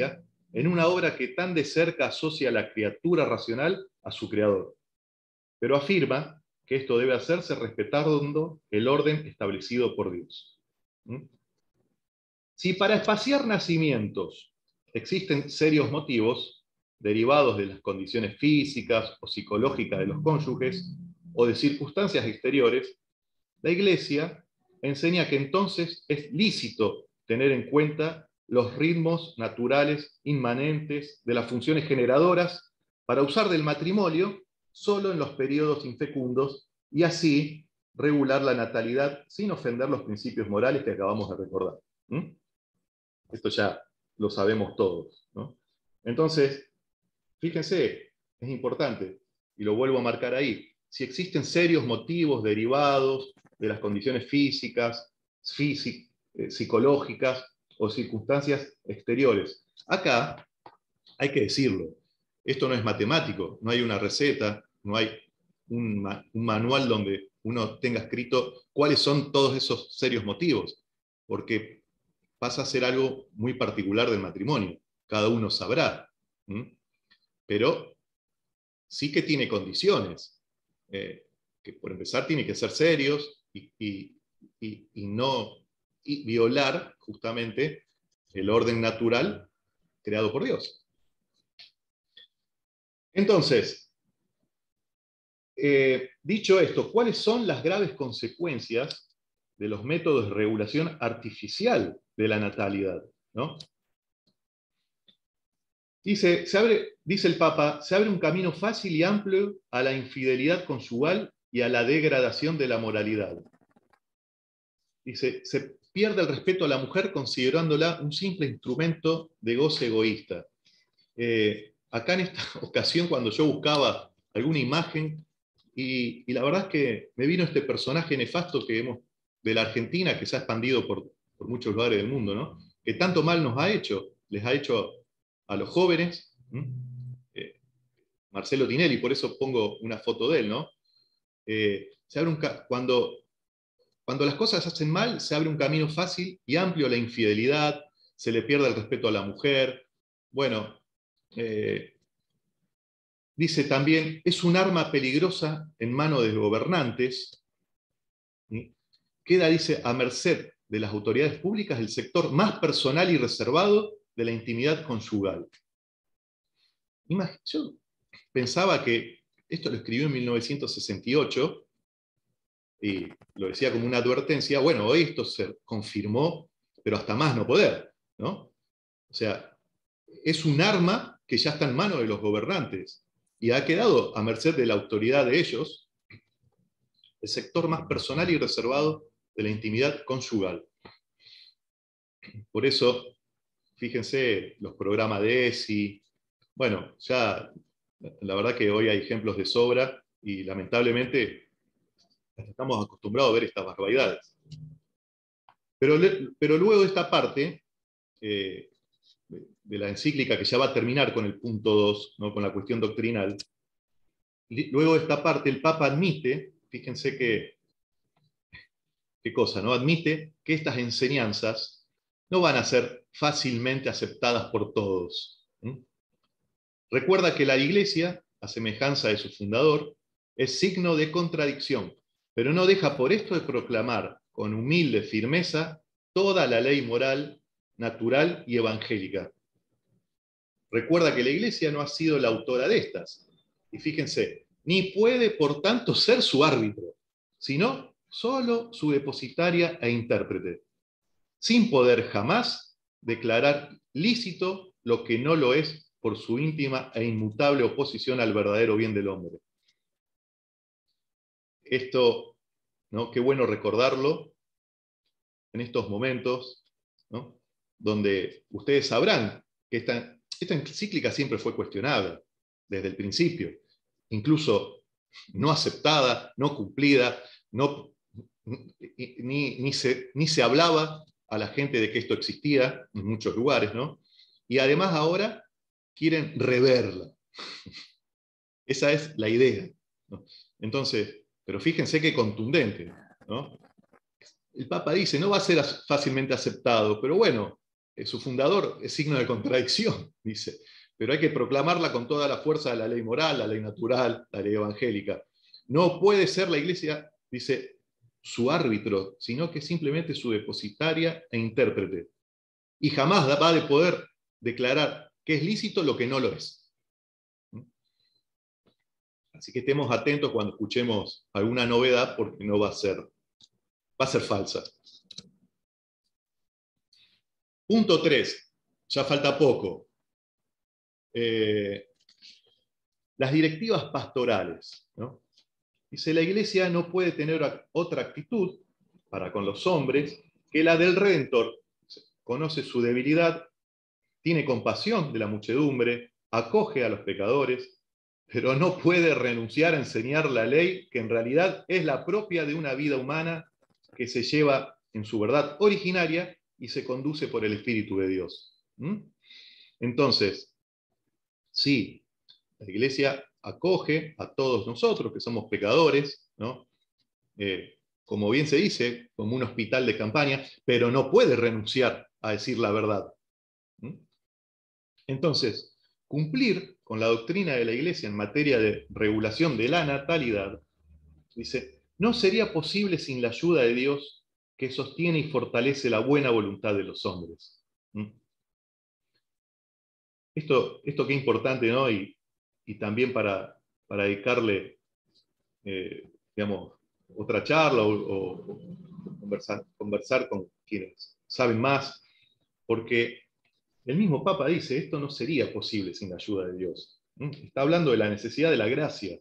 en una obra que tan de cerca asocia a la criatura racional a su creador, pero afirma que esto debe hacerse respetando el orden establecido por Dios. ¿Mm? Si para espaciar nacimientos existen serios motivos derivados de las condiciones físicas o psicológicas de los cónyuges o de circunstancias exteriores, la Iglesia enseña que entonces es lícito tener en cuenta los ritmos naturales inmanentes de las funciones generadoras para usar del matrimonio solo en los periodos infecundos y así regular la natalidad sin ofender los principios morales que acabamos de recordar. ¿Mm? Esto ya lo sabemos todos, ¿no? Entonces, fíjense, es importante, y lo vuelvo a marcar ahí, si existen serios motivos derivados de las condiciones físicas, físic, eh, psicológicas o circunstancias exteriores. Acá hay que decirlo, esto no es matemático, no hay una receta, no hay un, ma un manual donde uno tenga escrito cuáles son todos esos serios motivos, porque pasa a ser algo muy particular del matrimonio, cada uno sabrá, ¿m? Pero sí que tiene condiciones, eh, que por empezar tiene que ser serios y, y, y, y no y violar justamente el orden natural creado por Dios. Entonces, eh, dicho esto, ¿cuáles son las graves consecuencias de los métodos de regulación artificial de la natalidad? ¿No? Dice, se abre, dice el Papa, se abre un camino fácil y amplio a la infidelidad conyugal y a la degradación de la moralidad. Dice, se pierde el respeto a la mujer considerándola un simple instrumento de goce egoísta. Eh, acá en esta ocasión, cuando yo buscaba alguna imagen, y, y la verdad es que me vino este personaje nefasto que hemos, de la Argentina, que se ha expandido por, por muchos lugares del mundo, ¿no? Que tanto mal nos ha hecho, les ha hecho a los jóvenes, eh, Marcelo Tinelli, por eso pongo una foto de él, ¿no? Eh, se abre un cuando, cuando las cosas se hacen mal, se abre un camino fácil y amplio a la infidelidad, se le pierde el respeto a la mujer. Bueno, eh, dice también, es un arma peligrosa en manos de gobernantes. ¿Sí? Queda, dice, a merced de las autoridades públicas el sector más personal y reservado de la intimidad conyugal. Yo pensaba que esto lo escribió en mil novecientos sesenta y ocho y lo decía como una advertencia. Bueno, hoy esto se confirmó, pero hasta más no poder, ¿no? O sea, es un arma que ya está en manos de los gobernantes y ha quedado a merced de la autoridad de ellos, el sector más personal y reservado de la intimidad conyugal. Por eso, fíjense, los programas de E S I, bueno, ya la verdad que hoy hay ejemplos de sobra y lamentablemente estamos acostumbrados a ver estas barbaridades. Pero, pero luego de esta parte, eh, de la encíclica que ya va a terminar con el punto dos, ¿no? Con la cuestión doctrinal, luego de esta parte el Papa admite, fíjense que, qué cosa, ¿no? Admite que estas enseñanzas no van a ser fácilmente aceptadas por todos. ¿Mm? Recuerda que la Iglesia, a semejanza de su fundador, es signo de contradicción, pero no deja por esto de proclamar con humilde firmeza toda la ley moral, natural y evangélica. Recuerda que la Iglesia no ha sido la autora de estas, y fíjense, ni puede por tanto ser su árbitro, sino solo su depositaria e intérprete, sin poder jamás declarar lícito lo que no lo es por su íntima e inmutable oposición al verdadero bien del hombre. Esto, ¿no? Qué bueno recordarlo en estos momentos, ¿no? Donde ustedes sabrán que esta, esta encíclica siempre fue cuestionada desde el principio, incluso no aceptada, no cumplida, no, ni, ni, se, ni se hablaba a la gente de que esto existía en muchos lugares, ¿no? Y además ahora quieren reverla. Esa es la idea, ¿no? Entonces, pero fíjense qué contundente, ¿no? El Papa dice, no va a ser fácilmente aceptado, pero bueno, su fundador es signo de contradicción, dice, pero hay que proclamarla con toda la fuerza de la ley moral, la ley natural, la ley evangélica. No puede ser la Iglesia, dice, su árbitro, sino que simplemente su depositaria e intérprete. Y jamás va de poder declarar que es lícito lo que no lo es. Así que estemos atentos cuando escuchemos alguna novedad, porque no va a ser, va a ser falsa. Punto tres, ya falta poco. Eh, las directivas pastorales, ¿no? Dice, la Iglesia no puede tener otra actitud para con los hombres que la del Redentor. Conoce su debilidad, tiene compasión de la muchedumbre, acoge a los pecadores, pero no puede renunciar a enseñar la ley, que en realidad es la propia de una vida humana que se lleva en su verdad originaria y se conduce por el Espíritu de Dios. ¿Mm? Entonces, sí, la Iglesia acoge a todos nosotros que somos pecadores, ¿no? Eh, como bien se dice, como un hospital de campaña, pero no puede renunciar a decir la verdad. ¿Mm? Entonces, cumplir con la doctrina de la Iglesia en materia de regulación de la natalidad, dice, no sería posible sin la ayuda de Dios, que sostiene y fortalece la buena voluntad de los hombres. ¿Mm? Esto, esto qué importante, ¿no? Y, y también para, para dedicarle, eh, digamos, otra charla o, o, o conversar, conversar con quienes saben más, porque el mismo Papa dice, esto no sería posible sin la ayuda de Dios. ¿Mm? Está hablando de la necesidad de la gracia,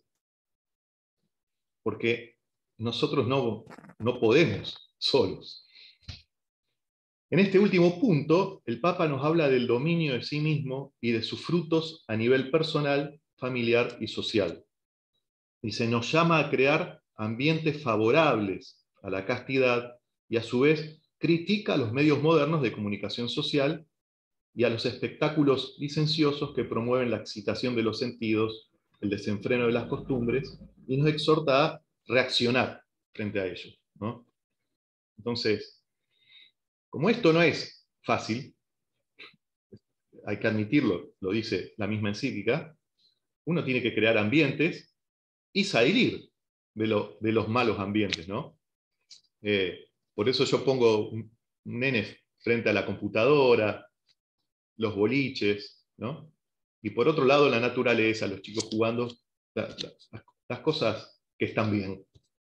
porque nosotros no, no podemos solos. En este último punto, el Papa nos habla del dominio de sí mismo y de sus frutos a nivel personal, familiar y social. Dice, nos llama a crear ambientes favorables a la castidad y a su vez critica los medios modernos de comunicación social y a los espectáculos licenciosos que promueven la excitación de los sentidos, el desenfreno de las costumbres, y nos exhorta a reaccionar frente a ellos, ¿no? Entonces, como esto no es fácil, hay que admitirlo, lo dice la misma encíclica, uno tiene que crear ambientes y salir de, lo, de los malos ambientes, ¿no? Eh, por eso yo pongo un nene frente a la computadora, los boliches, ¿no? Y por otro lado la naturaleza, los chicos jugando, la, la, las cosas que están bien.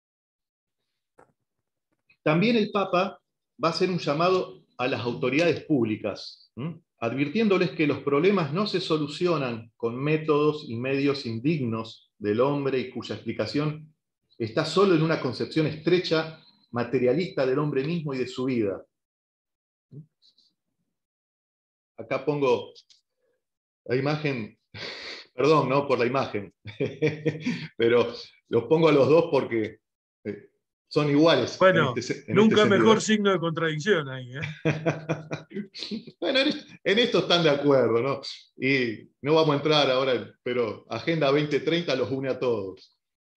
También el Papa va a hacer un llamado a las autoridades públicas, ¿sí? Advirtiéndoles que los problemas no se solucionan con métodos y medios indignos del hombre y cuya explicación está solo en una concepción estrecha, materialista del hombre mismo y de su vida. Acá pongo la imagen, perdón, no por la imagen, pero los pongo a los dos porque eh, son iguales. Bueno, en este, en nunca este mejor signo de contradicción ahí, ¿eh? Bueno, en, en esto están de acuerdo, ¿no? Y no vamos a entrar ahora, pero Agenda veinte treinta los une a todos.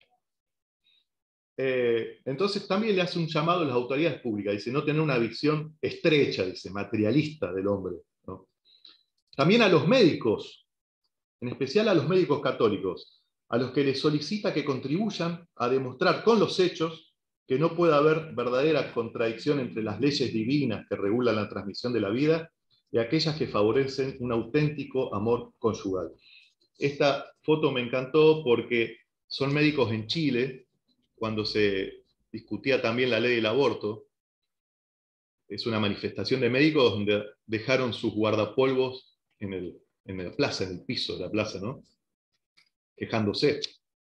Eh, entonces también le hace un llamado a las autoridades públicas, dice, no tener una visión estrecha, dice, materialista del hombre, ¿no? También a los médicos, en especial a los médicos católicos, a los que les solicita que contribuyan a demostrar con los hechos que no puede haber verdadera contradicción entre las leyes divinas que regulan la transmisión de la vida y aquellas que favorecen un auténtico amor conyugal. Esta foto me encantó porque son médicos en Chile, cuando se discutía también la ley del aborto. Es una manifestación de médicos donde dejaron sus guardapolvos en, el, en la plaza, en el piso de la plaza, ¿no? Quejándose.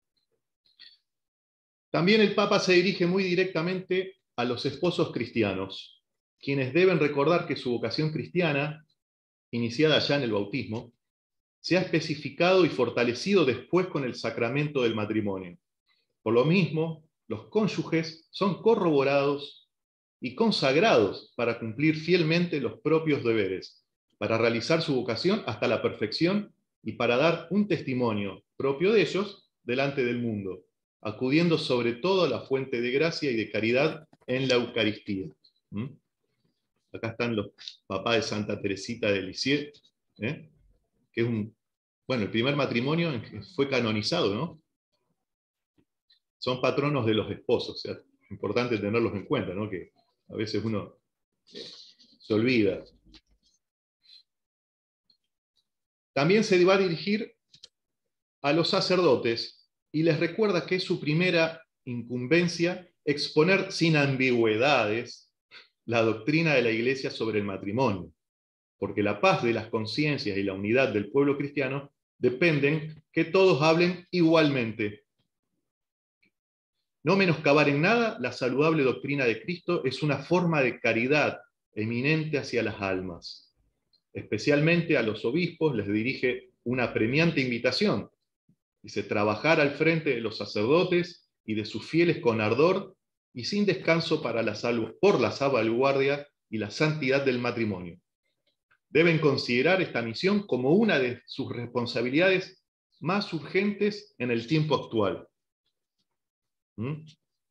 También el Papa se dirige muy directamente a los esposos cristianos, quienes deben recordar que su vocación cristiana, iniciada ya en el bautismo, se ha especificado y fortalecido después con el sacramento del matrimonio. Por lo mismo, los cónyuges son corroborados y consagrados para cumplir fielmente los propios deberes, para realizar su vocación hasta la perfección y para dar un testimonio propio de ellos delante del mundo, acudiendo sobre todo a la fuente de gracia y de caridad en la Eucaristía. ¿Mm? Acá están los papás de Santa Teresita de Lisieux, ¿eh? que es un, bueno, el primer matrimonio en que fue canonizado, ¿no? Son patronos de los esposos, o sea, es importante tenerlos en cuenta, ¿no? Que a veces uno eh, se olvida. También se va a dirigir a los sacerdotes y les recuerda que es su primera incumbencia exponer sin ambigüedades la doctrina de la Iglesia sobre el matrimonio, porque la paz de las conciencias y la unidad del pueblo cristiano dependen que todos hablen igualmente. No menoscabar en nada la saludable doctrina de Cristo es una forma de caridad eminente hacia las almas. Especialmente a los obispos les dirige una premiante invitación. Dice, trabajar al frente de los sacerdotes y de sus fieles con ardor y sin descanso para la salud, por la salvaguardia y la santidad del matrimonio. Deben considerar esta misión como una de sus responsabilidades más urgentes en el tiempo actual. ¿Mm?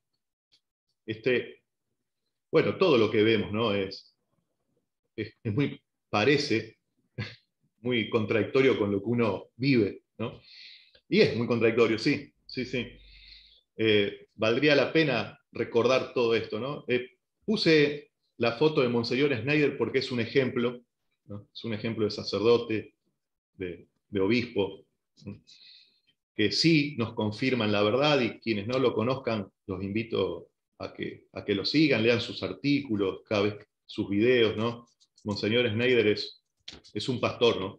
Este, bueno, todo lo que vemos, ¿no? es, es, es muy, parece muy contradictorio con lo que uno vive, ¿no? Y es muy contradictorio, sí, sí, sí. Eh, valdría la pena recordar todo esto, ¿no? Eh, puse la foto de Monseñor Schneider porque es un ejemplo, ¿no? Es un ejemplo de sacerdote, de, de obispo, ¿no? Que sí nos confirman la verdad, y quienes no lo conozcan los invito a que, a que lo sigan, lean sus artículos, cada vez sus videos, ¿no? Monseñor Schneider es, es un pastor, ¿no?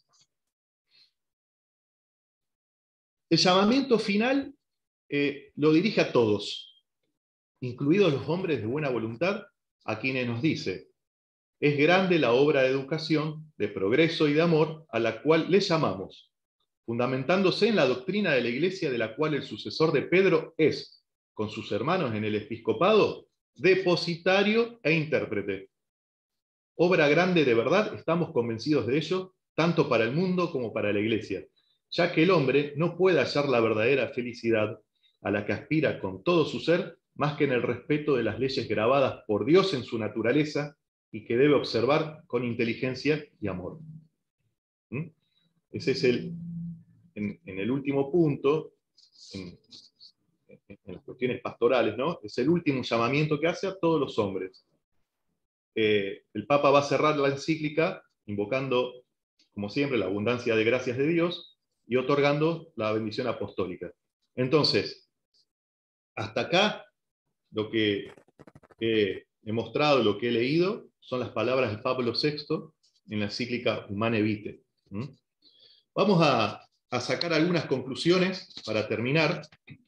El llamamiento final eh, lo dirige a todos, incluidos los hombres de buena voluntad, a quienes nos dice: es grande la obra de educación, de progreso y de amor a la cual le llamamos, fundamentándose en la doctrina de la Iglesia, de la cual el sucesor de Pedro es, con sus hermanos en el episcopado, depositario e intérprete. Obra grande de verdad, estamos convencidos de ello, tanto para el mundo como para la Iglesia, ya que el hombre no puede hallar la verdadera felicidad a la que aspira con todo su ser, más que en el respeto de las leyes grabadas por Dios en su naturaleza y que debe observar con inteligencia y amor. ¿Mm? Ese es el, en, en el último punto, en, en las cuestiones pastorales, ¿no? Es el último llamamiento que hace a todos los hombres. Eh, el Papa va a cerrar la encíclica invocando, como siempre, la abundancia de gracias de Dios y otorgando la bendición apostólica. Entonces, hasta acá, lo que eh, he mostrado, lo que he leído, son las palabras de Pablo sexto en la encíclica Humanae Vitae. ¿Mm? Vamos a, a sacar algunas conclusiones para terminar.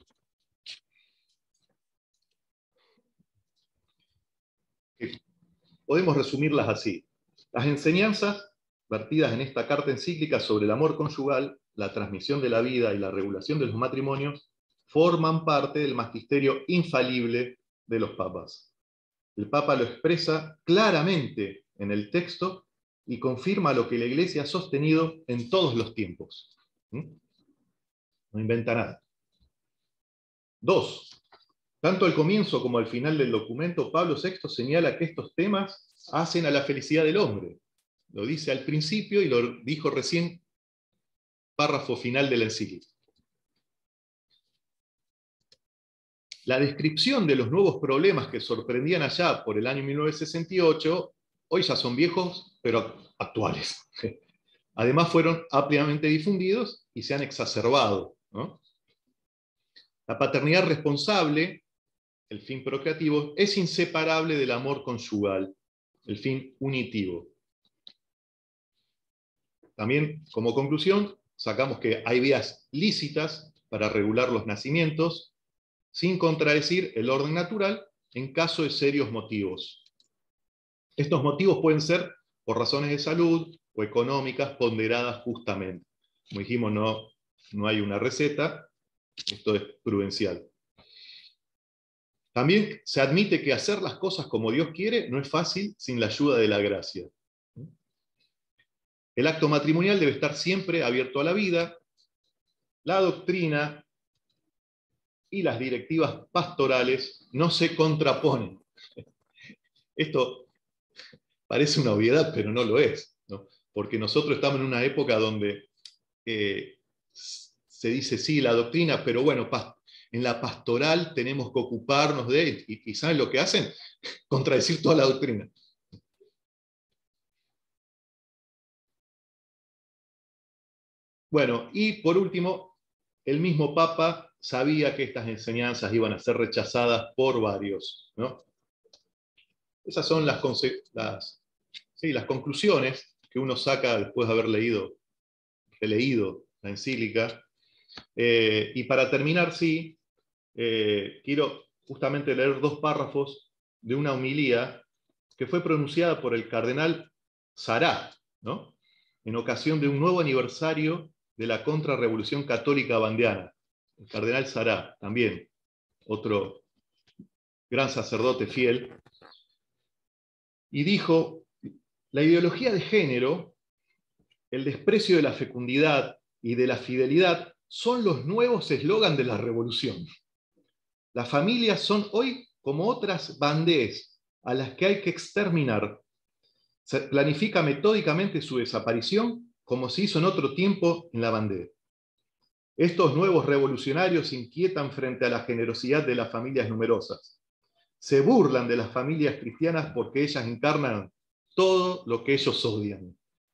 Podemos resumirlas así. Las enseñanzas vertidas en esta carta encíclica sobre el amor conyugal, la transmisión de la vida y la regulación de los matrimonios forman parte del magisterio infalible de los papas. El Papa lo expresa claramente en el texto y confirma lo que la Iglesia ha sostenido en todos los tiempos. ¿Mm? No inventa nada. Dos, tanto al comienzo como al final del documento, Pablo sexto señala que estos temas hacen a la felicidad del hombre. Lo dice al principio y lo dijo recién, párrafo final de la encíclica. La descripción de los nuevos problemas que sorprendían allá por el año mil novecientos sesenta y ocho, hoy ya son viejos, pero actuales. Además fueron ampliamente difundidos y se han exacerbado, ¿no? La paternidad responsable, el fin procreativo, es inseparable del amor conyugal, el fin unitivo. También, como conclusión, sacamos que hay vías lícitas para regular los nacimientos sin contradecir el orden natural en caso de serios motivos. Estos motivos pueden ser por razones de salud o económicas ponderadas justamente. Como dijimos, no, no hay una receta, esto es prudencial. También se admite que hacer las cosas como Dios quiere no es fácil sin la ayuda de la gracia. El acto matrimonial debe estar siempre abierto a la vida. La doctrina y las directivas pastorales no se contraponen. Esto parece una obviedad, pero no lo es, ¿no? Porque nosotros estamos en una época donde eh, se dice, sí, la doctrina, pero bueno, en la pastoral tenemos que ocuparnos de, y, y ¿saben lo que hacen? Contradecir toda la doctrina. Bueno, y por último, el mismo Papa sabía que estas enseñanzas iban a ser rechazadas por varios, ¿no? Esas son las, las, sí, las conclusiones que uno saca después de haber leído, releído la encíclica. Eh, y para terminar, sí, eh, quiero justamente leer dos párrafos de una homilía que fue pronunciada por el cardenal Sará, ¿no? En ocasión de un nuevo aniversario de la contrarrevolución católica bandeana. El cardenal Sará, también, otro gran sacerdote fiel, y dijo, la ideología de género, el desprecio de la fecundidad y de la fidelidad son los nuevos eslogan de la revolución. Las familias son hoy como otras bandés a las que hay que exterminar. Se planifica metódicamente su desaparición como se hizo en otro tiempo en la bandera. Estos nuevos revolucionarios inquietan frente a la generosidad de las familias numerosas. Se burlan de las familias cristianas porque ellas encarnan todo lo que ellos odian.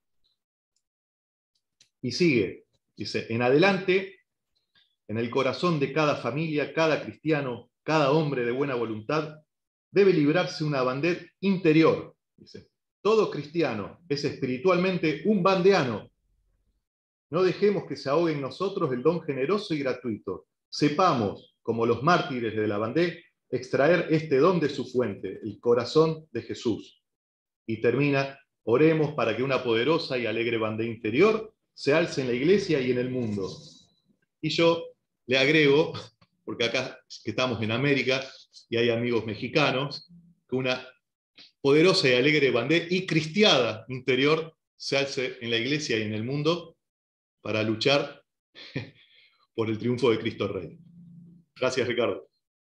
Y sigue, dice, en adelante, en el corazón de cada familia, cada cristiano, cada hombre de buena voluntad, debe librarse una bandera interior. Dice, todo cristiano es espiritualmente un bandeano. No dejemos que se ahogue en nosotros el don generoso y gratuito. Sepamos, como los mártires de la bandera, extraer este don de su fuente, el corazón de Jesús. Y termina, oremos para que una poderosa y alegre bandera interior se alce en la iglesia y en el mundo. Y yo le agrego, porque acá que estamos en América y hay amigos mexicanos, que una poderosa y alegre bandera y cristiada interior se alce en la iglesia y en el mundo para luchar por el triunfo de Cristo Rey. Gracias, Ricardo.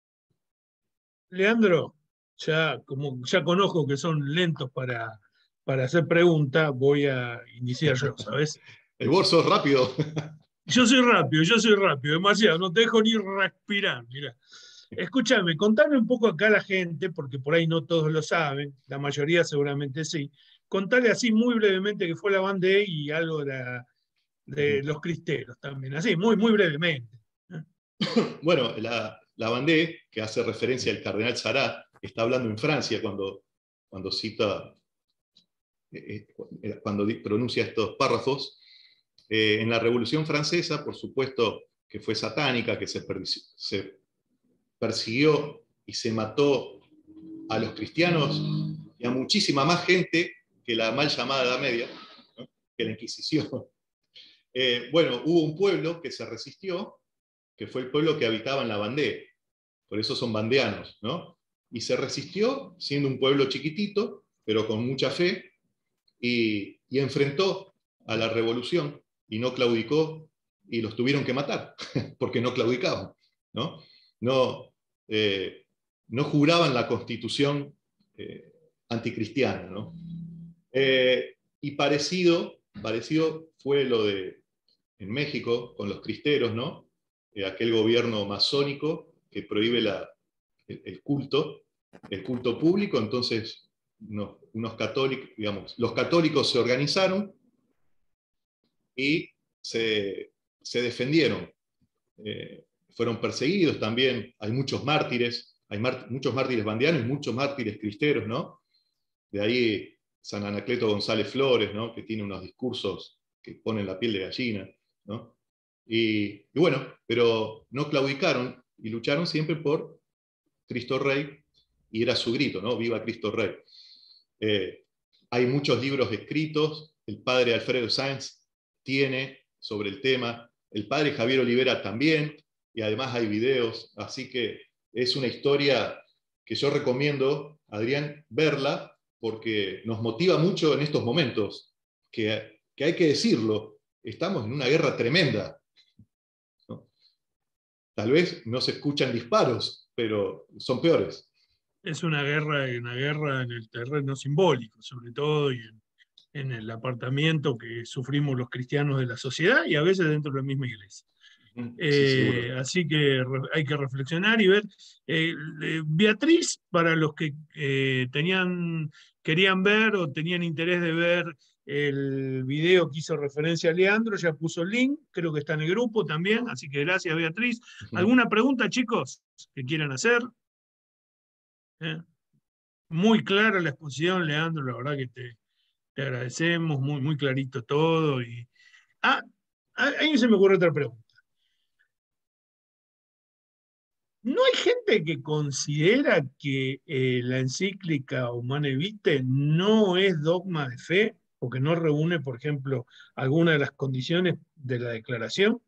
Leandro, ya como ya conozco que son lentos para, para hacer preguntas, voy a iniciar yo, ¿sabes? El bolso es rápido. Yo soy rápido, yo soy rápido, demasiado, no te dejo ni respirar, mira. Escúchame, contame un poco acá a la gente, porque por ahí no todos lo saben, la mayoría seguramente sí. Contale así muy brevemente que fue la bandera y algo de, la, de los cristeros también, así, muy, muy brevemente. Bueno, la, la bandera, que hace referencia al cardenal Sará, está hablando en Francia cuando, cuando cita, eh, cuando pronuncia estos párrafos. Eh, en la Revolución Francesa, por supuesto que fue satánica, que se, se persiguió y se mató a los cristianos y a muchísima más gente que la mal llamada Edad Media, ¿no? Que la Inquisición. Eh, bueno, hubo un pueblo que se resistió, que fue el pueblo que habitaba en la Vendée, por eso son vandeanos, ¿no? Y se resistió siendo un pueblo chiquitito, pero con mucha fe, y, y enfrentó a la revolución y no claudicó, y los tuvieron que matar, porque no claudicaban, ¿no? No, eh, no juraban la constitución eh, anticristiana, ¿no? Eh, y parecido, parecido fue lo de en México con los cristeros, ¿no? Eh, aquel gobierno masónico que prohíbe la, el, el culto, el culto público, entonces unos, unos católicos, digamos, los católicos se organizaron y se, se defendieron. Eh, fueron perseguidos también, hay muchos mártires, hay mar, muchos mártires bandeanos y muchos mártires cristeros, ¿no? De ahí San Anacleto González Flores, ¿no? Que tiene unos discursos que ponen la piel de gallina, ¿no? Y, y bueno, pero no claudicaron y lucharon siempre por Cristo Rey, y era su grito, ¿no? Viva Cristo Rey. Eh, hay muchos libros escritos, el padre Alfredo Sáenz tiene sobre el tema, el padre Javier Olivera también, y además hay videos, así que es una historia que yo recomiendo, Adrián, verla, porque nos motiva mucho en estos momentos, que, que hay que decirlo, estamos en una guerra tremenda, ¿no? Tal vez no se escuchan disparos, pero son peores. es una guerra, una guerra en el terreno simbólico, sobre todo, y en, en el apartamiento que sufrimos los cristianos de la sociedad y a veces dentro de la misma iglesia. Sí, seguro. Eh, así que re- hay que reflexionar y ver. Eh, eh, Beatriz, para los que eh, tenían, querían ver o tenían interés de ver el video que hizo referencia a Leandro, ya puso el link, creo que está en el grupo también, así que gracias, Beatriz. ¿Alguna pregunta, chicos, que quieran hacer? ¿Eh? Muy clara la exposición, Leandro, la verdad que te, te agradecemos, muy, muy clarito todo. Y... Ah, a- ahí se me ocurre otra pregunta. ¿No hay gente que considera que eh, la encíclica Humanae Vitae no es dogma de fe, porque no reúne, por ejemplo, alguna de las condiciones de la declaración?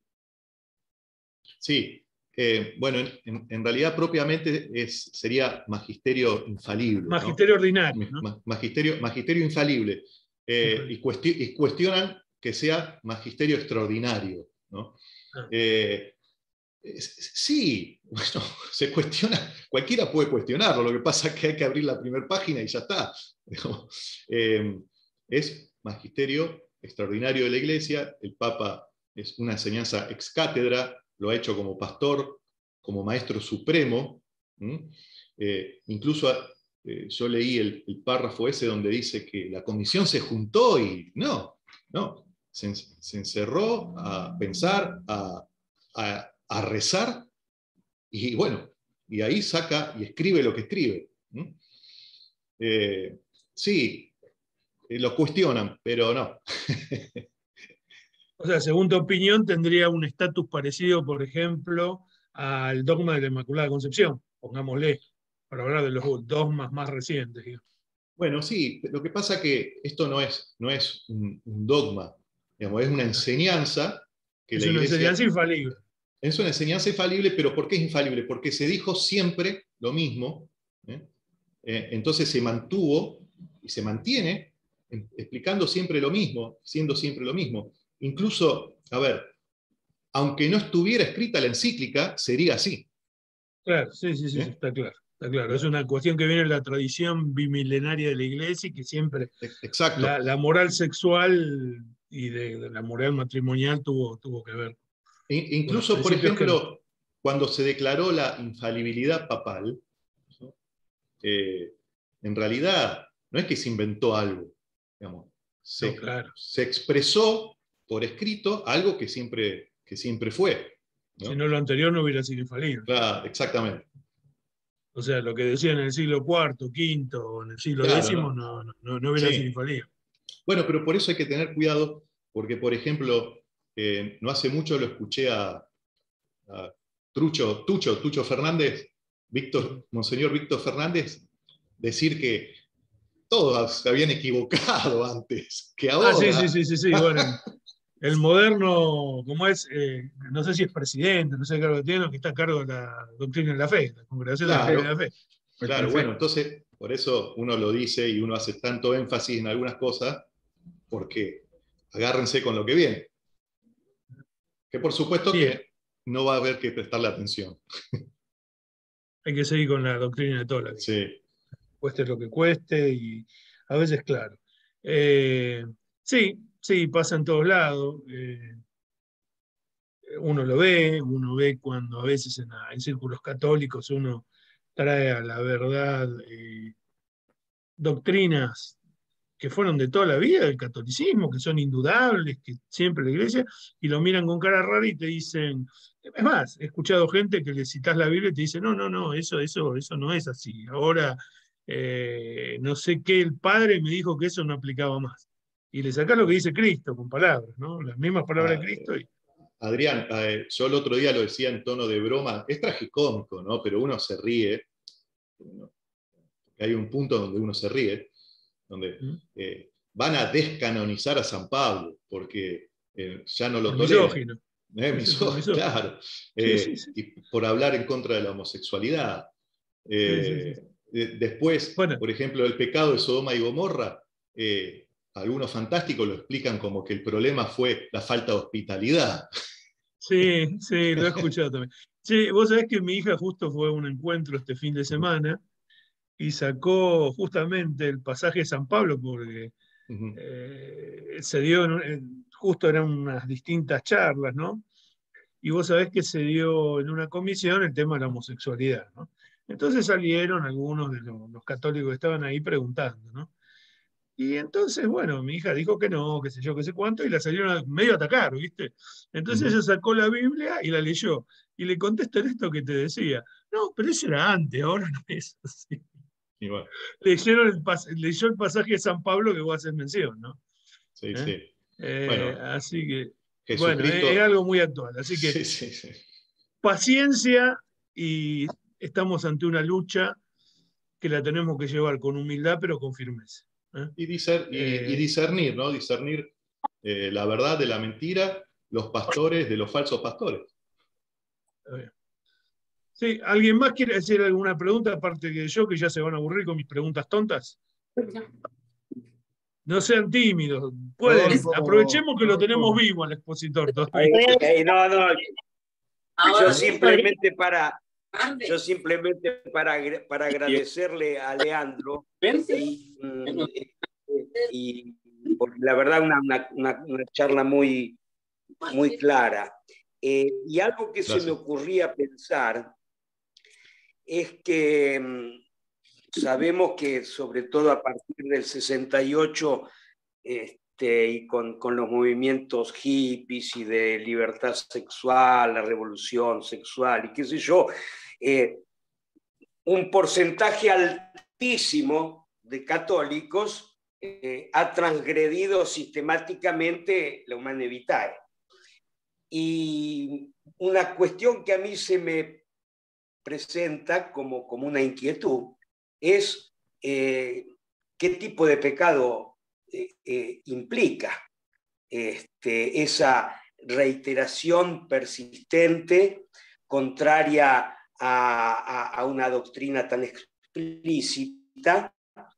Sí, eh, bueno, en, en realidad propiamente es, sería magisterio infalible, ¿no? Magisterio ordinario, ¿no? Magisterio, magisterio infalible. Eh, y, cuesti y cuestionan que sea magisterio extraordinario, ¿no? Ah. Eh, sí, bueno, se cuestiona, cualquiera puede cuestionarlo, lo que pasa es que hay que abrir la primera página y ya está. Eh, es magisterio extraordinario de la Iglesia, el Papa es una enseñanza ex cátedra, lo ha hecho como pastor, como maestro supremo. Eh, incluso eh, yo leí el, el párrafo ese donde dice que la comisión se juntó y no, no, se, se encerró a pensar, a, a, a rezar, y bueno, y ahí saca y escribe lo que escribe. Eh, sí, lo cuestionan, pero no. O sea, según tu opinión, tendría un estatus parecido, por ejemplo, al dogma de la Inmaculada Concepción, pongámosle, para hablar de los dogmas más recientes. Digamos. Bueno, sí, lo que pasa es que esto no es, no es un, un dogma, digamos, es una enseñanza que es la una Iglesia... enseñanza infalible. Es una enseñanza infalible, pero ¿por qué es infalible? Porque se dijo siempre lo mismo, ¿eh? Eh, entonces se mantuvo y se mantiene explicando siempre lo mismo, siendo siempre lo mismo. Incluso, a ver, aunque no estuviera escrita la encíclica, sería así. Claro, sí, sí, sí, ¿Eh? sí, está claro. Está claro. Es una cuestión que viene de la tradición bimilenaria de la Iglesia y que siempre Exacto. la, la moral sexual y de, de la moral matrimonial tuvo, tuvo que ver. Incluso, por ejemplo, que... cuando se declaró la infalibilidad papal, ¿no? eh, en realidad no es que se inventó algo, digamos, se, no, claro. se expresó por escrito algo que siempre, que siempre fue, ¿no? Si no, lo anterior no hubiera sido infalible. Claro, exactamente. O sea, lo que decía en el siglo cuarto, quinto o en el siglo claro, décimo no, no, no, no hubiera sí. sido infalible. Bueno, pero por eso hay que tener cuidado, porque, por ejemplo, eh, no hace mucho lo escuché a, a Trucho, Tucho, Tucho Fernández, Víctor, Monseñor Víctor Fernández, decir que todos se habían equivocado antes, que ahora... Ah, sí, sí, sí, sí, sí. Bueno, el moderno, como es, eh, no sé si es presidente, no sé qué cargo que tiene, que está a cargo de la doctrina de la fe, la congregación claro, de la doctrina de la fe. Claro, bueno, entonces, por eso uno lo dice y uno hace tanto énfasis en algunas cosas, porque agárrense con lo que viene. Que por supuesto sí. que no va a haber que prestarle atención. Hay que seguir con la doctrina de toda la vida. Sí. Cueste lo que cueste y a veces, claro. Eh, sí, sí, pasa en todos lados. Eh, uno lo ve, uno ve cuando a veces en, en círculos católicos uno trae a la verdad eh, doctrinas que fueron de toda la vida del catolicismo, que son indudables, que siempre la iglesia, y lo miran con cara rara y te dicen, es más, he escuchado gente que le citas la Biblia y te dice, no, no, no, eso, eso, eso no es así. Ahora, eh, no sé qué, el Padre me dijo que eso no aplicaba más. Y le sacás lo que dice Cristo con palabras, ¿no? Las mismas palabras ah, de Cristo. Y... Adrián, eh, yo el otro día lo decía en tono de broma, es tragicómico, ¿no? Pero uno se ríe, ¿no? Hay un punto donde uno se ríe, donde eh, van a descanonizar a San Pablo, porque eh, ya no lo toleran. Eh, misógino, claro. Eh, sí, sí, sí. Y por hablar en contra de la homosexualidad. Eh, sí, sí, sí. Después, bueno. por ejemplo, el pecado de Sodoma y Gomorra, eh, algunos fantásticos lo explican como que el problema fue la falta de hospitalidad. Sí, sí, lo he escuchado también. Sí, vos sabés que mi hija justo fue a un encuentro este fin de semana y sacó justamente el pasaje de San Pablo, porque Ujú. eh, se dio, en, en, justo eran unas distintas charlas, ¿no? Y vos sabés que se dio en una comisión el tema de la homosexualidad, ¿no? Entonces salieron algunos de los, los católicos que estaban ahí preguntando, ¿no? Y entonces, bueno, mi hija dijo que no, qué sé yo, qué sé cuánto, y la salieron a medio a atacar, ¿viste? Entonces Ujú. ella sacó la Biblia y la leyó. Y le contestan esto que te decía. No, pero eso era antes, ahora no es así. Y bueno, Leyeron el pas- leyó el pasaje de San Pablo que vos haces mención, ¿no? sí, ¿Eh? sí. Eh, Bueno, así que, bueno, es, es Jesucristo, algo muy actual. Así que sí, sí, sí. paciencia y estamos ante una lucha que la tenemos que llevar con humildad, pero con firmeza. ¿Eh? Y, discer- y- y Eh, discernir, ¿no? Discernir eh, la verdad de la mentira, los pastores de los falsos pastores. Sí, ¿alguien más quiere hacer alguna pregunta aparte que yo, que ya se van a aburrir con mis preguntas tontas? No sean tímidos, pueden, Rodolfo, aprovechemos que lo tenemos Rodolfo. vivo al expositor Ay, todavía. ay, no, no, yo Ahora, simplemente para, tarde. yo simplemente para, agra- para agradecerle a Leandro y, mm, y por la verdad una, una, una- una charla muy, muy clara. Eh, y algo que se me Gracias. ocurría pensar es que mm, sabemos que sobre todo a partir del sesenta y ocho este, y con, con los movimientos hippies y de libertad sexual, la revolución sexual y qué sé yo, eh, un porcentaje altísimo de católicos eh, ha transgredido sistemáticamente la Humanae Vitae. Y una cuestión que a mí se me presenta como, como una inquietud es eh, qué tipo de pecado eh, eh, implica este, esa reiteración persistente contraria a, a, a una doctrina tan explícita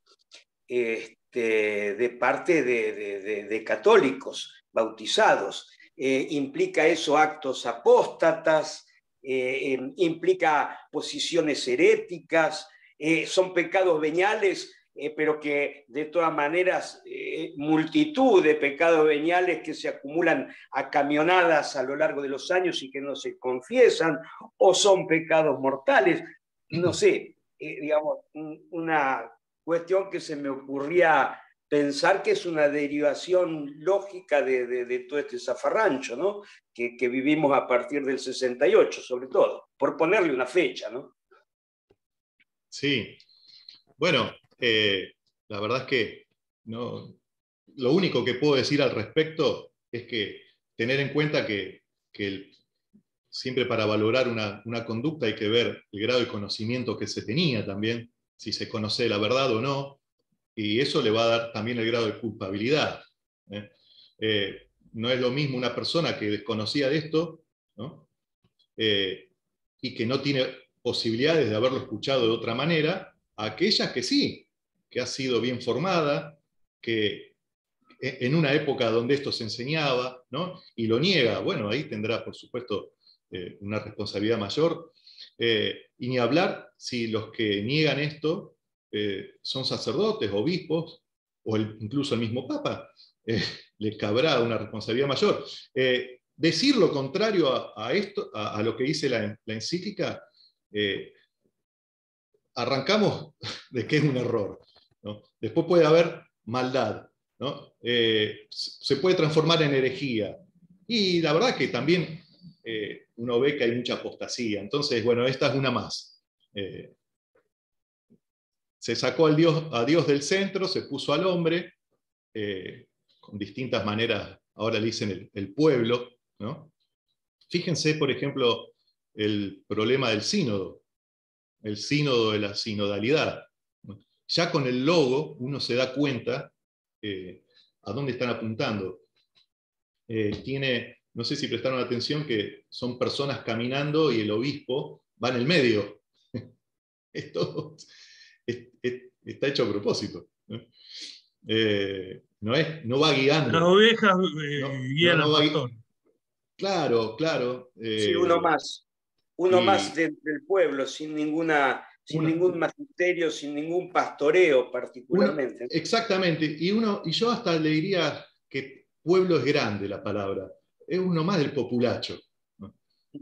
este, de parte de, de, de, de católicos bautizados. Eh, implica eso actos apóstatas, eh, eh, implica posiciones heréticas, eh, son pecados veniales, eh, pero que de todas maneras eh, multitud de pecados veniales que se acumulan a camionadas a lo largo de los años y que no se confiesan, o son pecados mortales, no sé, eh, digamos, una cuestión que se me ocurría pensar que es una derivación lógica de, de, de todo este zafarrancho, ¿no? Que, que vivimos a partir del sesenta y ocho, sobre todo, por ponerle una fecha, ¿no? Sí. Bueno, eh, la verdad es que no, lo único que puedo decir al respecto es que tener en cuenta que, que el, siempre para valorar una, una conducta hay que ver el grado de conocimiento que se tenía también, si se conoce la verdad o no, y eso le va a dar también el grado de culpabilidad. ¿eh? Eh, no es lo mismo una persona que desconocía de esto, ¿no? eh, y que no tiene posibilidades de haberlo escuchado de otra manera, a aquella que sí, que ha sido bien formada, que en una época donde esto se enseñaba, ¿no? Y lo niega, bueno, ahí tendrá, por supuesto, eh, una responsabilidad mayor. Eh, y ni hablar si los que niegan esto eh, son sacerdotes, obispos, o el, incluso el mismo Papa, eh, le cabrá una responsabilidad mayor. Eh, decir lo contrario a, a esto, a, a, lo que dice la, la encíclica, eh, arrancamos de que es un error, ¿no? Después puede haber maldad, ¿no? Eh, se puede transformar en herejía. Y la verdad que también eh, uno ve que hay mucha apostasía. Entonces, bueno, esta es una más. Eh, se sacó al Dios, a Dios del centro, se puso al hombre, eh, con distintas maneras, ahora le dicen el, el pueblo, ¿no? Fíjense, por ejemplo, el problema del sínodo, el sínodo de la sinodalidad. Ya con el logo uno se da cuenta eh, a dónde están apuntando. Eh, tiene, no sé si prestaron atención, que son personas caminando y el obispo va en el medio. Esto es, es, está hecho a propósito. ¿no? Eh, no, es, no va guiando. Las ovejas eh, no, guían no, no al va pastor. Claro, claro. Sí, uno Eh, más. Uno y, más de, del pueblo, sin ninguna, sin una, ningún magisterio, sin ningún pastoreo particularmente. Una, exactamente, y, uno, y yo hasta le diría que pueblo es grande la palabra, es uno más del populacho. ¿No?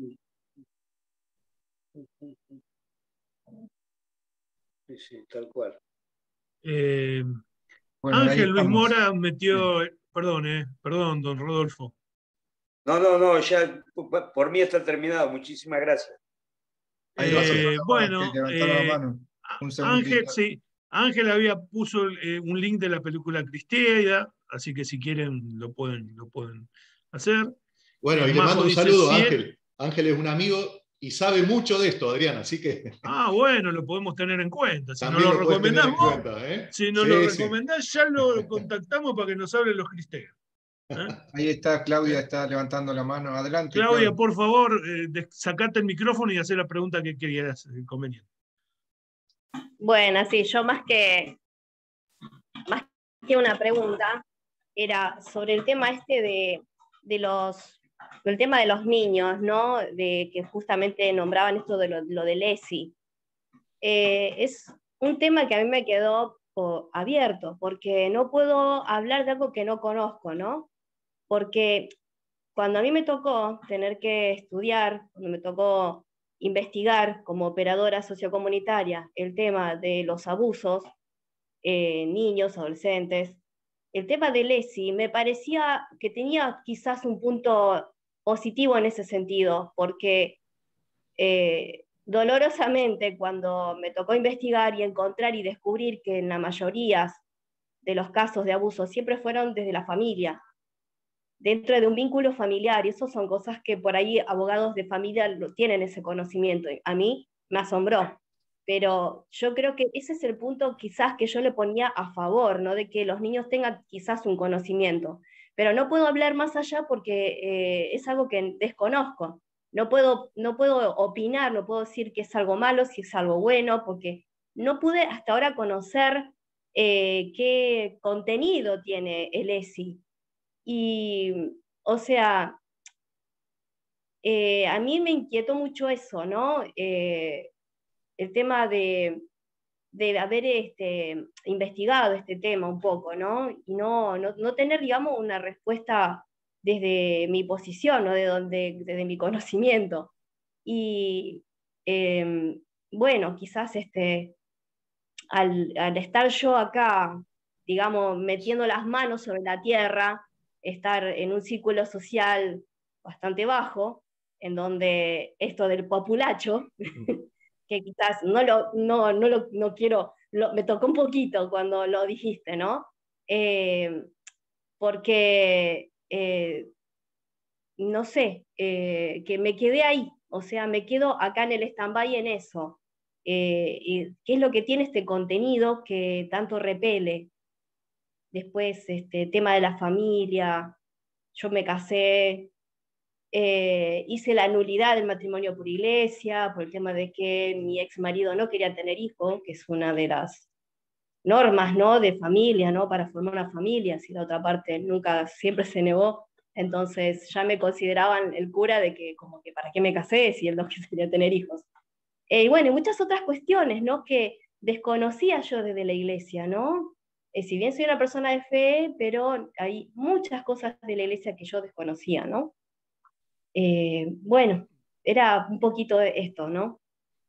Sí, sí, tal cual. Eh, Bueno, ahí Ángel Luis estamos. Mora metió, perdón, eh, perdón, don Rodolfo. No, no, no, ya por mí está terminado. Muchísimas gracias. Hay dos Eh, personas más que bueno, levantaron la eh, mano. Un Ángel, segundito. sí, Ángel había puso eh, un link de la película Cristiada, así que si quieren lo pueden, lo pueden hacer. Bueno, Eh, y le Majo mando un dice saludo a siete. Ángel. Ángel es un amigo y sabe mucho de esto, Adrián, así que Ah, bueno, lo podemos tener en cuenta. Si no también lo lo puedes tener recomendás en vos, cuenta. ¿Eh? si no lo Sí, sí. recomendás, ya lo contactamos para que nos hable los cristeros. ¿Eh? Ahí está, Claudia ¿Eh? está levantando la mano. Adelante, Claudia, Claudia. por favor, eh, sacate el micrófono y haz la pregunta que querías, eh, conveniente. Bueno, sí, yo más que, más que una pregunta, era sobre el tema este de, de los, el tema de los niños, ¿no? De que justamente nombraban esto de lo, lo del E S I. Eh, es un tema que a mí me quedó oh, abierto, porque no puedo hablar de algo que no conozco, ¿no? Porque cuando a mí me tocó tener que estudiar, cuando me tocó investigar como operadora sociocomunitaria el tema de los abusos, eh, niños, adolescentes, el tema del E S I me parecía que tenía quizás un punto positivo en ese sentido, porque eh, dolorosamente cuando me tocó investigar y encontrar y descubrir que en la mayoría de los casos de abuso siempre fueron desde la familia, dentro de un vínculo familiar, y eso son cosas que por ahí abogados de familia lo tienen ese conocimiento. A mí me asombró, pero yo creo que ese es el punto quizás que yo le ponía a favor, ¿no? De que los niños tengan quizás un conocimiento, pero no puedo hablar más allá porque eh, es algo que desconozco. No puedo, no puedo opinar, no puedo decir que es algo malo, si es algo bueno, porque no pude hasta ahora conocer eh, qué contenido tiene el E S I. Y, o sea, eh, a mí me inquietó mucho eso, ¿no? Eh, el tema de, de haber este, investigado este tema un poco, ¿no? Y no, no, no tener, digamos, una respuesta desde mi posición, ¿no? De donde, desde mi conocimiento. Y, eh, bueno, quizás este, al, al estar yo acá, digamos, metiendo las manos sobre la tierra, estar en un círculo social bastante bajo, en donde esto del populacho, que quizás no lo, no, no lo no quiero, lo, me tocó un poquito cuando lo dijiste, ¿no? Eh, porque, eh, no sé, eh, que me quedé ahí, o sea, me quedo acá en el stand-by en eso. Eh, y ¿qué es lo que tiene este contenido que tanto repele? Después, este tema de la familia, yo me casé, eh, hice la nulidad del matrimonio por iglesia, por el tema de que mi ex marido no quería tener hijos, que es una de las normas, ¿no? De familia, ¿no? Para formar una familia, si la otra parte nunca, siempre se negó. Entonces ya me consideraban el cura de que como que para qué me casé si él no quería tener hijos. Eh, y bueno, y muchas otras cuestiones, ¿no? Que desconocía yo desde la iglesia, ¿no? Eh, si bien soy una persona de fe, pero hay muchas cosas de la iglesia que yo desconocía, ¿no? Eh, bueno, era un poquito de esto, ¿no?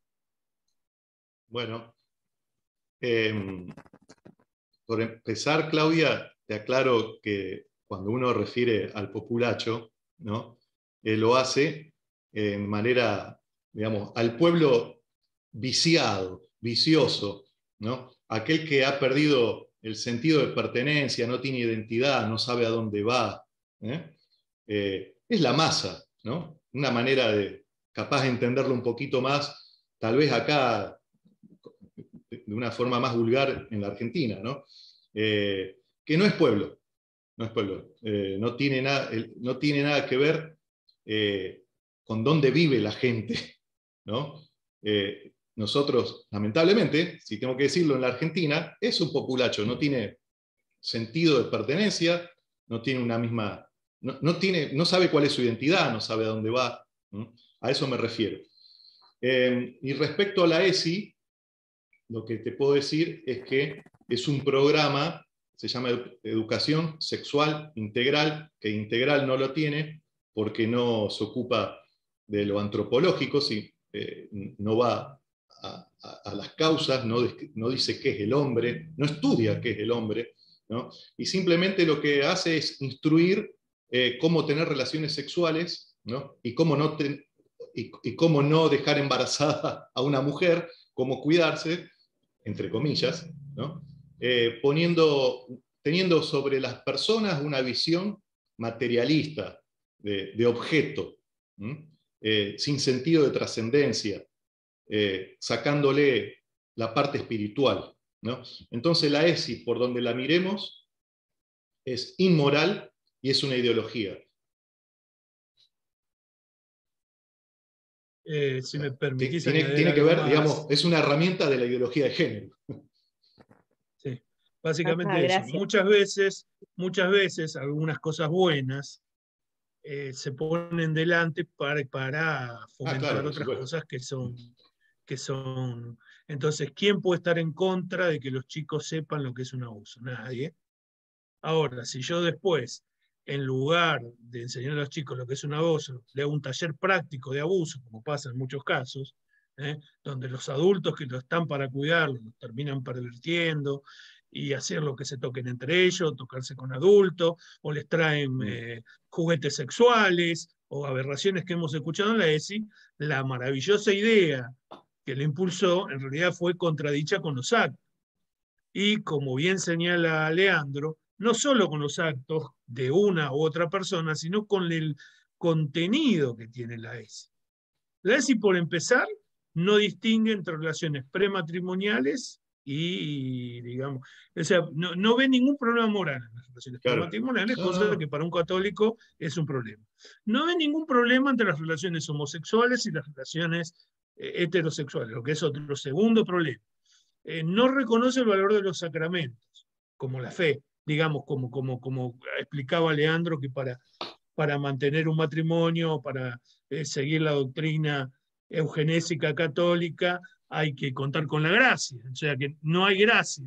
Bueno, eh, por empezar, Claudia, te aclaro que cuando uno refiere al populacho, ¿no? Eh, lo hace en manera, digamos, al pueblo viciado, vicioso, ¿no? Aquel que ha perdido el sentido de pertenencia, no tiene identidad, no sabe a dónde va. ¿eh? Eh, es la masa, ¿no? Una manera de, capaz de entenderlo un poquito más, tal vez acá de una forma más vulgar en la Argentina, ¿no? Eh, que no es pueblo, no es pueblo, eh, no, tiene nada, no tiene nada que ver eh, con dónde vive la gente, ¿no? Eh, nosotros, lamentablemente, si tengo que decirlo, en la Argentina, es un populacho, no tiene sentido de pertenencia, no tiene una misma, no, no, tiene, no sabe cuál es su identidad, no sabe a dónde va, ¿no? A eso me refiero. Eh, y respecto a la E S I, lo que te puedo decir es que es un programa, se llama Educación Sexual Integral, que integral no lo tiene porque no se ocupa de lo antropológico, si, eh, no va a, a, a las causas, no, no dice qué es el hombre, no estudia qué es el hombre, ¿no? Y simplemente lo que hace es instruir eh, cómo tener relaciones sexuales, ¿no? y, cómo no ten, y, y cómo no dejar embarazada a una mujer, cómo cuidarse, entre comillas, ¿no? eh, poniendo, teniendo sobre las personas una visión materialista, de, de objeto, eh, sin sentido de trascendencia, eh, sacándole la parte espiritual, ¿no? Entonces la ESI, por donde la miremos, es inmoral y es una ideología. Eh, si me permitís tiene, tiene que ver, más. digamos, es una herramienta de la ideología de género. Sí, básicamente Ajá, eso. Muchas veces, muchas veces, algunas cosas buenas eh, se ponen delante para, para fomentar ah, claro, otras cosas que son, que son... Entonces, ¿quién puede estar en contra de que los chicos sepan lo que es un abuso? Nadie. Ahora, si yo después, en lugar de enseñar a los chicos lo que es un abuso, le hago un taller práctico de abuso, como pasa en muchos casos, ¿eh? donde los adultos que lo están para cuidarlo los terminan pervirtiendo y hacer lo que se toquen entre ellos, tocarse con adultos, o les traen eh, juguetes sexuales, o aberraciones que hemos escuchado en la ESI, la maravillosa idea que le impulsó, en realidad fue contradicha con los actos. Y como bien señala Leandro, no solo con los actos de una u otra persona, sino con el contenido que tiene la ESI. La ESI, por empezar, no distingue entre relaciones prematrimoniales y, digamos, o sea, no, no ve ningún problema moral en las relaciones claro. prematrimoniales, no. cosa que para un católico es un problema. No ve ningún problema entre las relaciones homosexuales y las relaciones eh, heterosexuales, lo que es otro segundo problema. Eh, no reconoce el valor de los sacramentos, como la fe, digamos, como, como, como explicaba Leandro, que para, para mantener un matrimonio, para eh, seguir la doctrina eugenésica católica, hay que contar con la gracia, o sea que no hay gracia.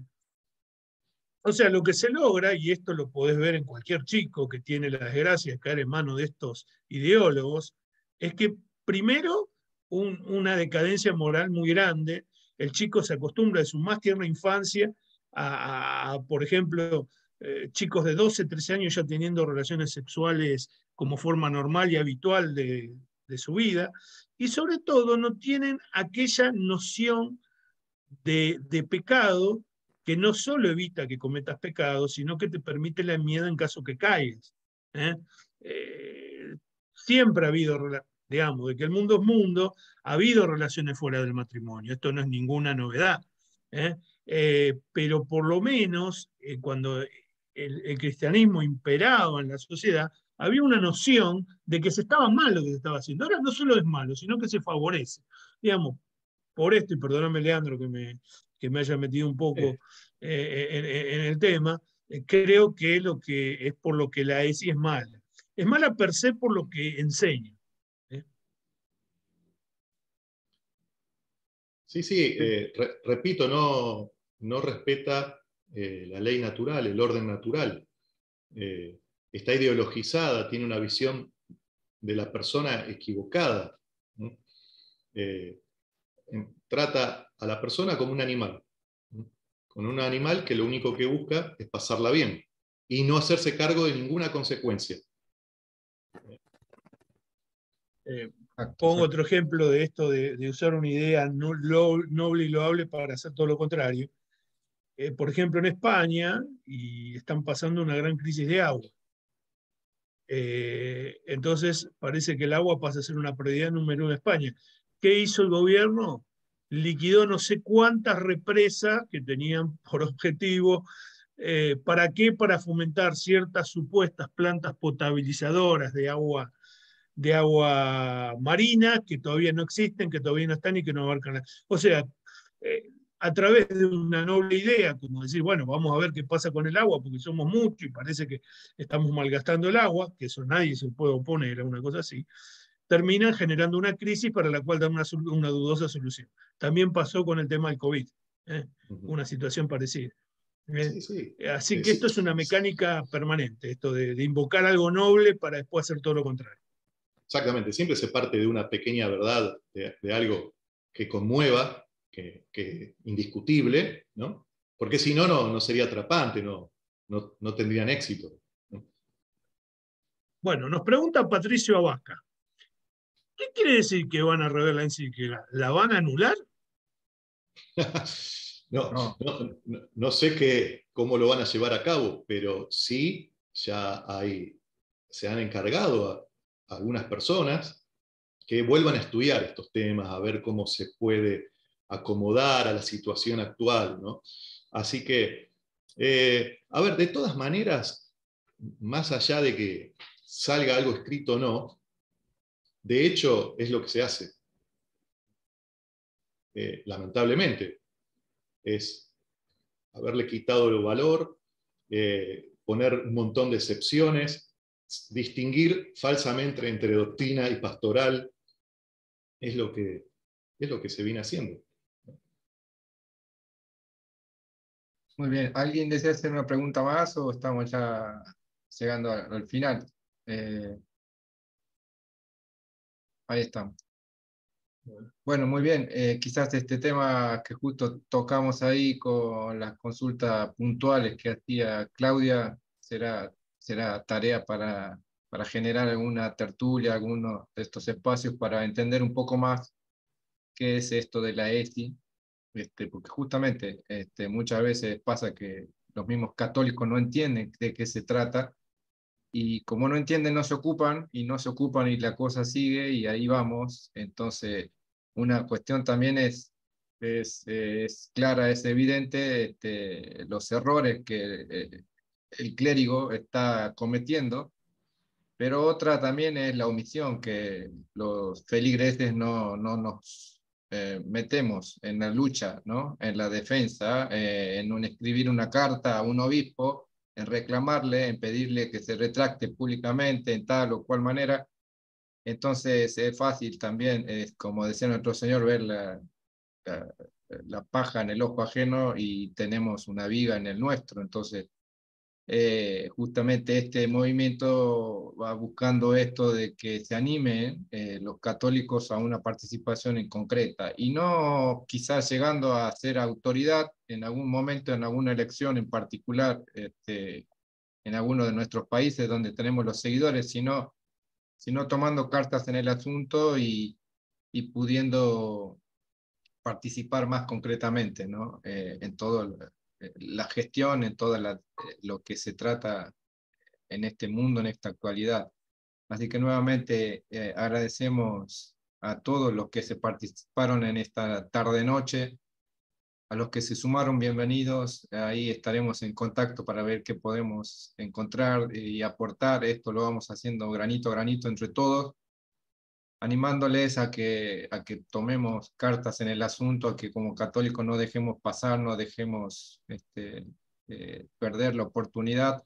O sea, lo que se logra, y esto lo podés ver en cualquier chico que tiene la desgracia de caer en manos de estos ideólogos, es que primero un, una decadencia moral muy grande. El chico se acostumbra de su más tierna infancia a, a, a por ejemplo, eh, chicos de doce, trece años ya teniendo relaciones sexuales como forma normal y habitual de, de su vida, y sobre todo no tienen aquella noción de, de pecado que no solo evita que cometas pecados, sino que te permite la enmienda en caso que caigas. ¿eh? Eh, siempre ha habido, digamos, de que el mundo es mundo, ha habido relaciones fuera del matrimonio, esto no es ninguna novedad, ¿eh? Eh, pero por lo menos eh, cuando el, el cristianismo imperaba en la sociedad, había una noción de que se estaba mal lo que se estaba haciendo. Ahora no solo es malo, sino que se favorece. Digamos, por esto, y perdóname Leandro que me, que me haya metido un poco eh, en, en el tema, eh, creo que, lo que es por lo que la ESI es mala. Es mala per se por lo que enseña. ¿eh? Sí, sí, eh, re, repito, no, no respeta eh, la ley natural, el orden natural. Eh, está ideologizada, tiene una visión de la persona equivocada. ¿no? Eh, trata a la persona como un animal, ¿no? Con un animal que lo único que busca es pasarla bien y no hacerse cargo de ninguna consecuencia. Eh, pongo otro ejemplo de esto de, de usar una idea no, lo, noble y loable para hacer todo lo contrario. Eh, por ejemplo, en España, y están pasando una gran crisis de agua. Eh, entonces, parece que el agua pasa a ser una prioridad número uno en España. ¿Qué hizo el gobierno? Liquidó no sé cuántas represas que tenían por objetivo. Eh, ¿Para qué? Para fomentar ciertas supuestas plantas potabilizadoras de agua, de agua marina que todavía no existen, que todavía no están y que no abarcan la... O sea, eh, a través de una noble idea, como decir, bueno, vamos a ver qué pasa con el agua, porque somos muchos y parece que estamos malgastando el agua, que eso nadie se puede oponer a una cosa así, terminan generando una crisis para la cual dan una, una dudosa solución. También pasó con el tema del COVID. ¿eh? Una situación parecida. ¿eh? Sí, sí. Así Eh, que sí. esto es una mecánica permanente, esto de, de invocar algo noble para después hacer todo lo contrario. Exactamente, siempre se parte de una pequeña verdad, de, de algo que conmueva, que, que indiscutible, ¿no? Porque si no, no, no sería atrapante, no, no, no tendrían éxito, ¿no? Bueno, nos pregunta Patricio Abaca. ¿Qué quiere decir que van a rever la encíclica? ¿La van a anular? no, No. no, no, no sé qué, cómo lo van a llevar a cabo, pero sí ya hay, se han encargado a, a algunas personas que vuelvan a estudiar estos temas, a ver cómo se puede acomodar a la situación actual, ¿no? Así que, eh, a ver, de todas maneras, más allá de que salga algo escrito o no, de hecho es lo que se hace, eh, lamentablemente, es haberle quitado el valor, eh, poner un montón de excepciones, distinguir falsamente entre doctrina y pastoral, es lo que, es lo que se viene haciendo. Muy bien. ¿Alguien desea hacer una pregunta más o estamos ya llegando al, al final? Eh, ahí estamos. Bueno, muy bien. Eh, quizás este tema que justo tocamos ahí con las consultas puntuales que hacía Claudia será, será tarea para, para generar alguna tertulia, alguno de estos espacios para entender un poco más qué es esto de la E S I, este, porque justamente este, muchas veces pasa que los mismos católicos no entienden de qué se trata y como no entienden no se ocupan y no se ocupan y la cosa sigue y ahí vamos. Entonces, una cuestión también es, es, es clara, es evidente este, los errores que eh, el clérigo está cometiendo, pero otra también es la omisión, que los feligreses no, no nos eh, metemos en la lucha, ¿no? En la defensa, eh, en un, escribir una carta a un obispo, en reclamarle, en pedirle que se retracte públicamente en tal o cual manera. Entonces es fácil también, es como decía nuestro Señor, ver la, la, la paja en el ojo ajeno y tenemos una viga en el nuestro. Entonces, eh, justamente este movimiento va buscando esto de que se animen eh, los católicos a una participación en concreta y no quizás llegando a ser autoridad en algún momento, en alguna elección en particular, este, en alguno de nuestros países donde tenemos los seguidores, sino, sino tomando cartas en el asunto y, y pudiendo participar más concretamente, ¿no? Eh, en todo la gestión, en todo la, lo que se trata en este mundo, en esta actualidad. Así que nuevamente eh, agradecemos a todos los que se participaron en esta tarde-noche, a los que se sumaron, bienvenidos. Ahí estaremos en contacto para ver qué podemos encontrar y aportar. Esto lo vamos haciendo granito a granito entre todos, animándoles a que, a que tomemos cartas en el asunto, a que como católicos no dejemos pasar, no dejemos este, eh, perder la oportunidad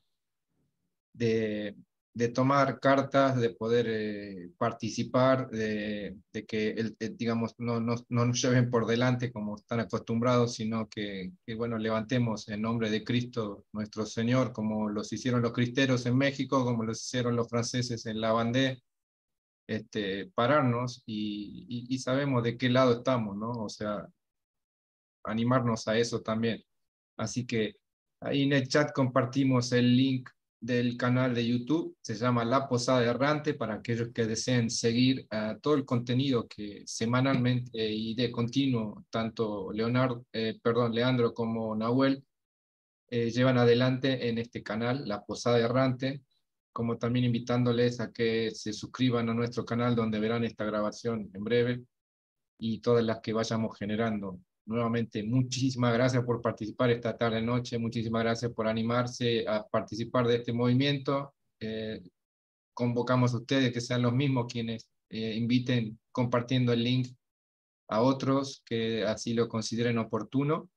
de, de tomar cartas, de poder eh, participar, de, de que, el, el, digamos, no, no, no nos lleven por delante como están acostumbrados, sino que, que, bueno, levantemos en nombre de Cristo nuestro Señor, como los hicieron los cristeros en México, como los hicieron los franceses en la Vendée, este, pararnos y, y, y sabemos de qué lado estamos, ¿no? O sea, animarnos a eso también. Así que ahí en el chat compartimos el link del canal de YouTube, se llama La Posada Errante, para aquellos que deseen seguir uh, todo el contenido que semanalmente eh, y de continuo, tanto Leonardo, eh, perdón, Leandro como Nahuel eh, llevan adelante en este canal, La Posada Errante, como también invitándoles a que se suscriban a nuestro canal donde verán esta grabación en breve y todas las que vayamos generando. Nuevamente, muchísimas gracias por participar esta tarde noche, muchísimas gracias por animarse a participar de este movimiento. Eh, convocamos a ustedes que sean los mismos quienes eh, inviten compartiendo el link a otros que así lo consideren oportuno.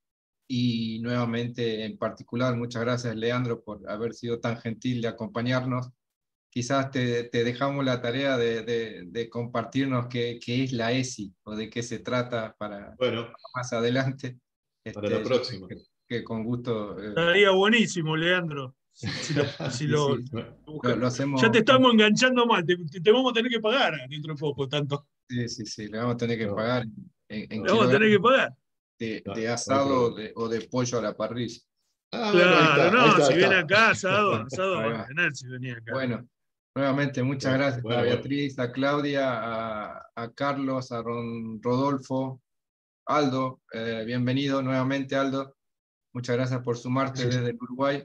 Y nuevamente, en particular, muchas gracias, Leandro, por haber sido tan gentil de acompañarnos. Quizás te, te dejamos la tarea de, de, de compartirnos qué, qué es la E S I o de qué se trata para Bueno, más adelante. Para Este, la próxima. Que, que con gusto. Eh, Estaría buenísimo, Leandro. Si, si lo, si sí, lo, sí. Lo, lo hacemos. Ya te estamos enganchando mal, te, te vamos a tener que pagar dentro de poco, tanto. Sí, sí, sí, le vamos a tener que No. pagar en, en Le vamos a tener que pagar. de, No, de no hay asado o, problema. de, o de pollo a la parrilla. Ah, bueno, ahí Claro, está, no, ahí está, si ahí viene está. acá, asado, asado Ahí va a va. tener si venía acá. Bueno, nuevamente muchas Bueno, gracias bueno, a bueno. Beatriz, a Claudia, a, a Carlos, a Ron- Rodolfo, Aldo, eh, bienvenido nuevamente, Aldo. Muchas gracias por sumarte desde el Uruguay.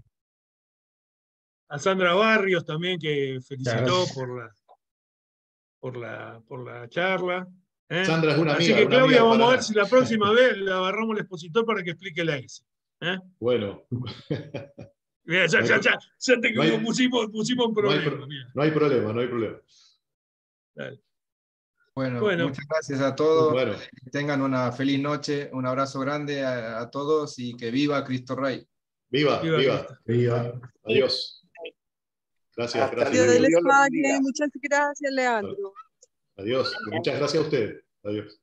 A Sandra Barrios también, que felicitó Gracias. por la, por la, por la charla. ¿eh? Sandra es una Así amiga, que una amiga Claudia, del vamos a ver Paraná. si la próxima vez le agarramos el expositor para que explique la I C E. ¿eh? Bueno. Mira, ya, No hay ya, pro- ya, ya te no hay- pusimos, pusimos un No hay, problema. pro- mira. no hay problema, no hay problema. Dale. Bueno, Bueno. muchas gracias a todos. Bueno, Que tengan una feliz noche, un abrazo grande a, a todos y que viva Cristo Rey. viva, Viva viva. Cristo. Viva. Adiós. Gracias, Hasta gracias. luego. Dios les Dios los pague. bendiga. Muchas gracias, Leandro. Adiós. Muchas gracias a ustedes. Adiós.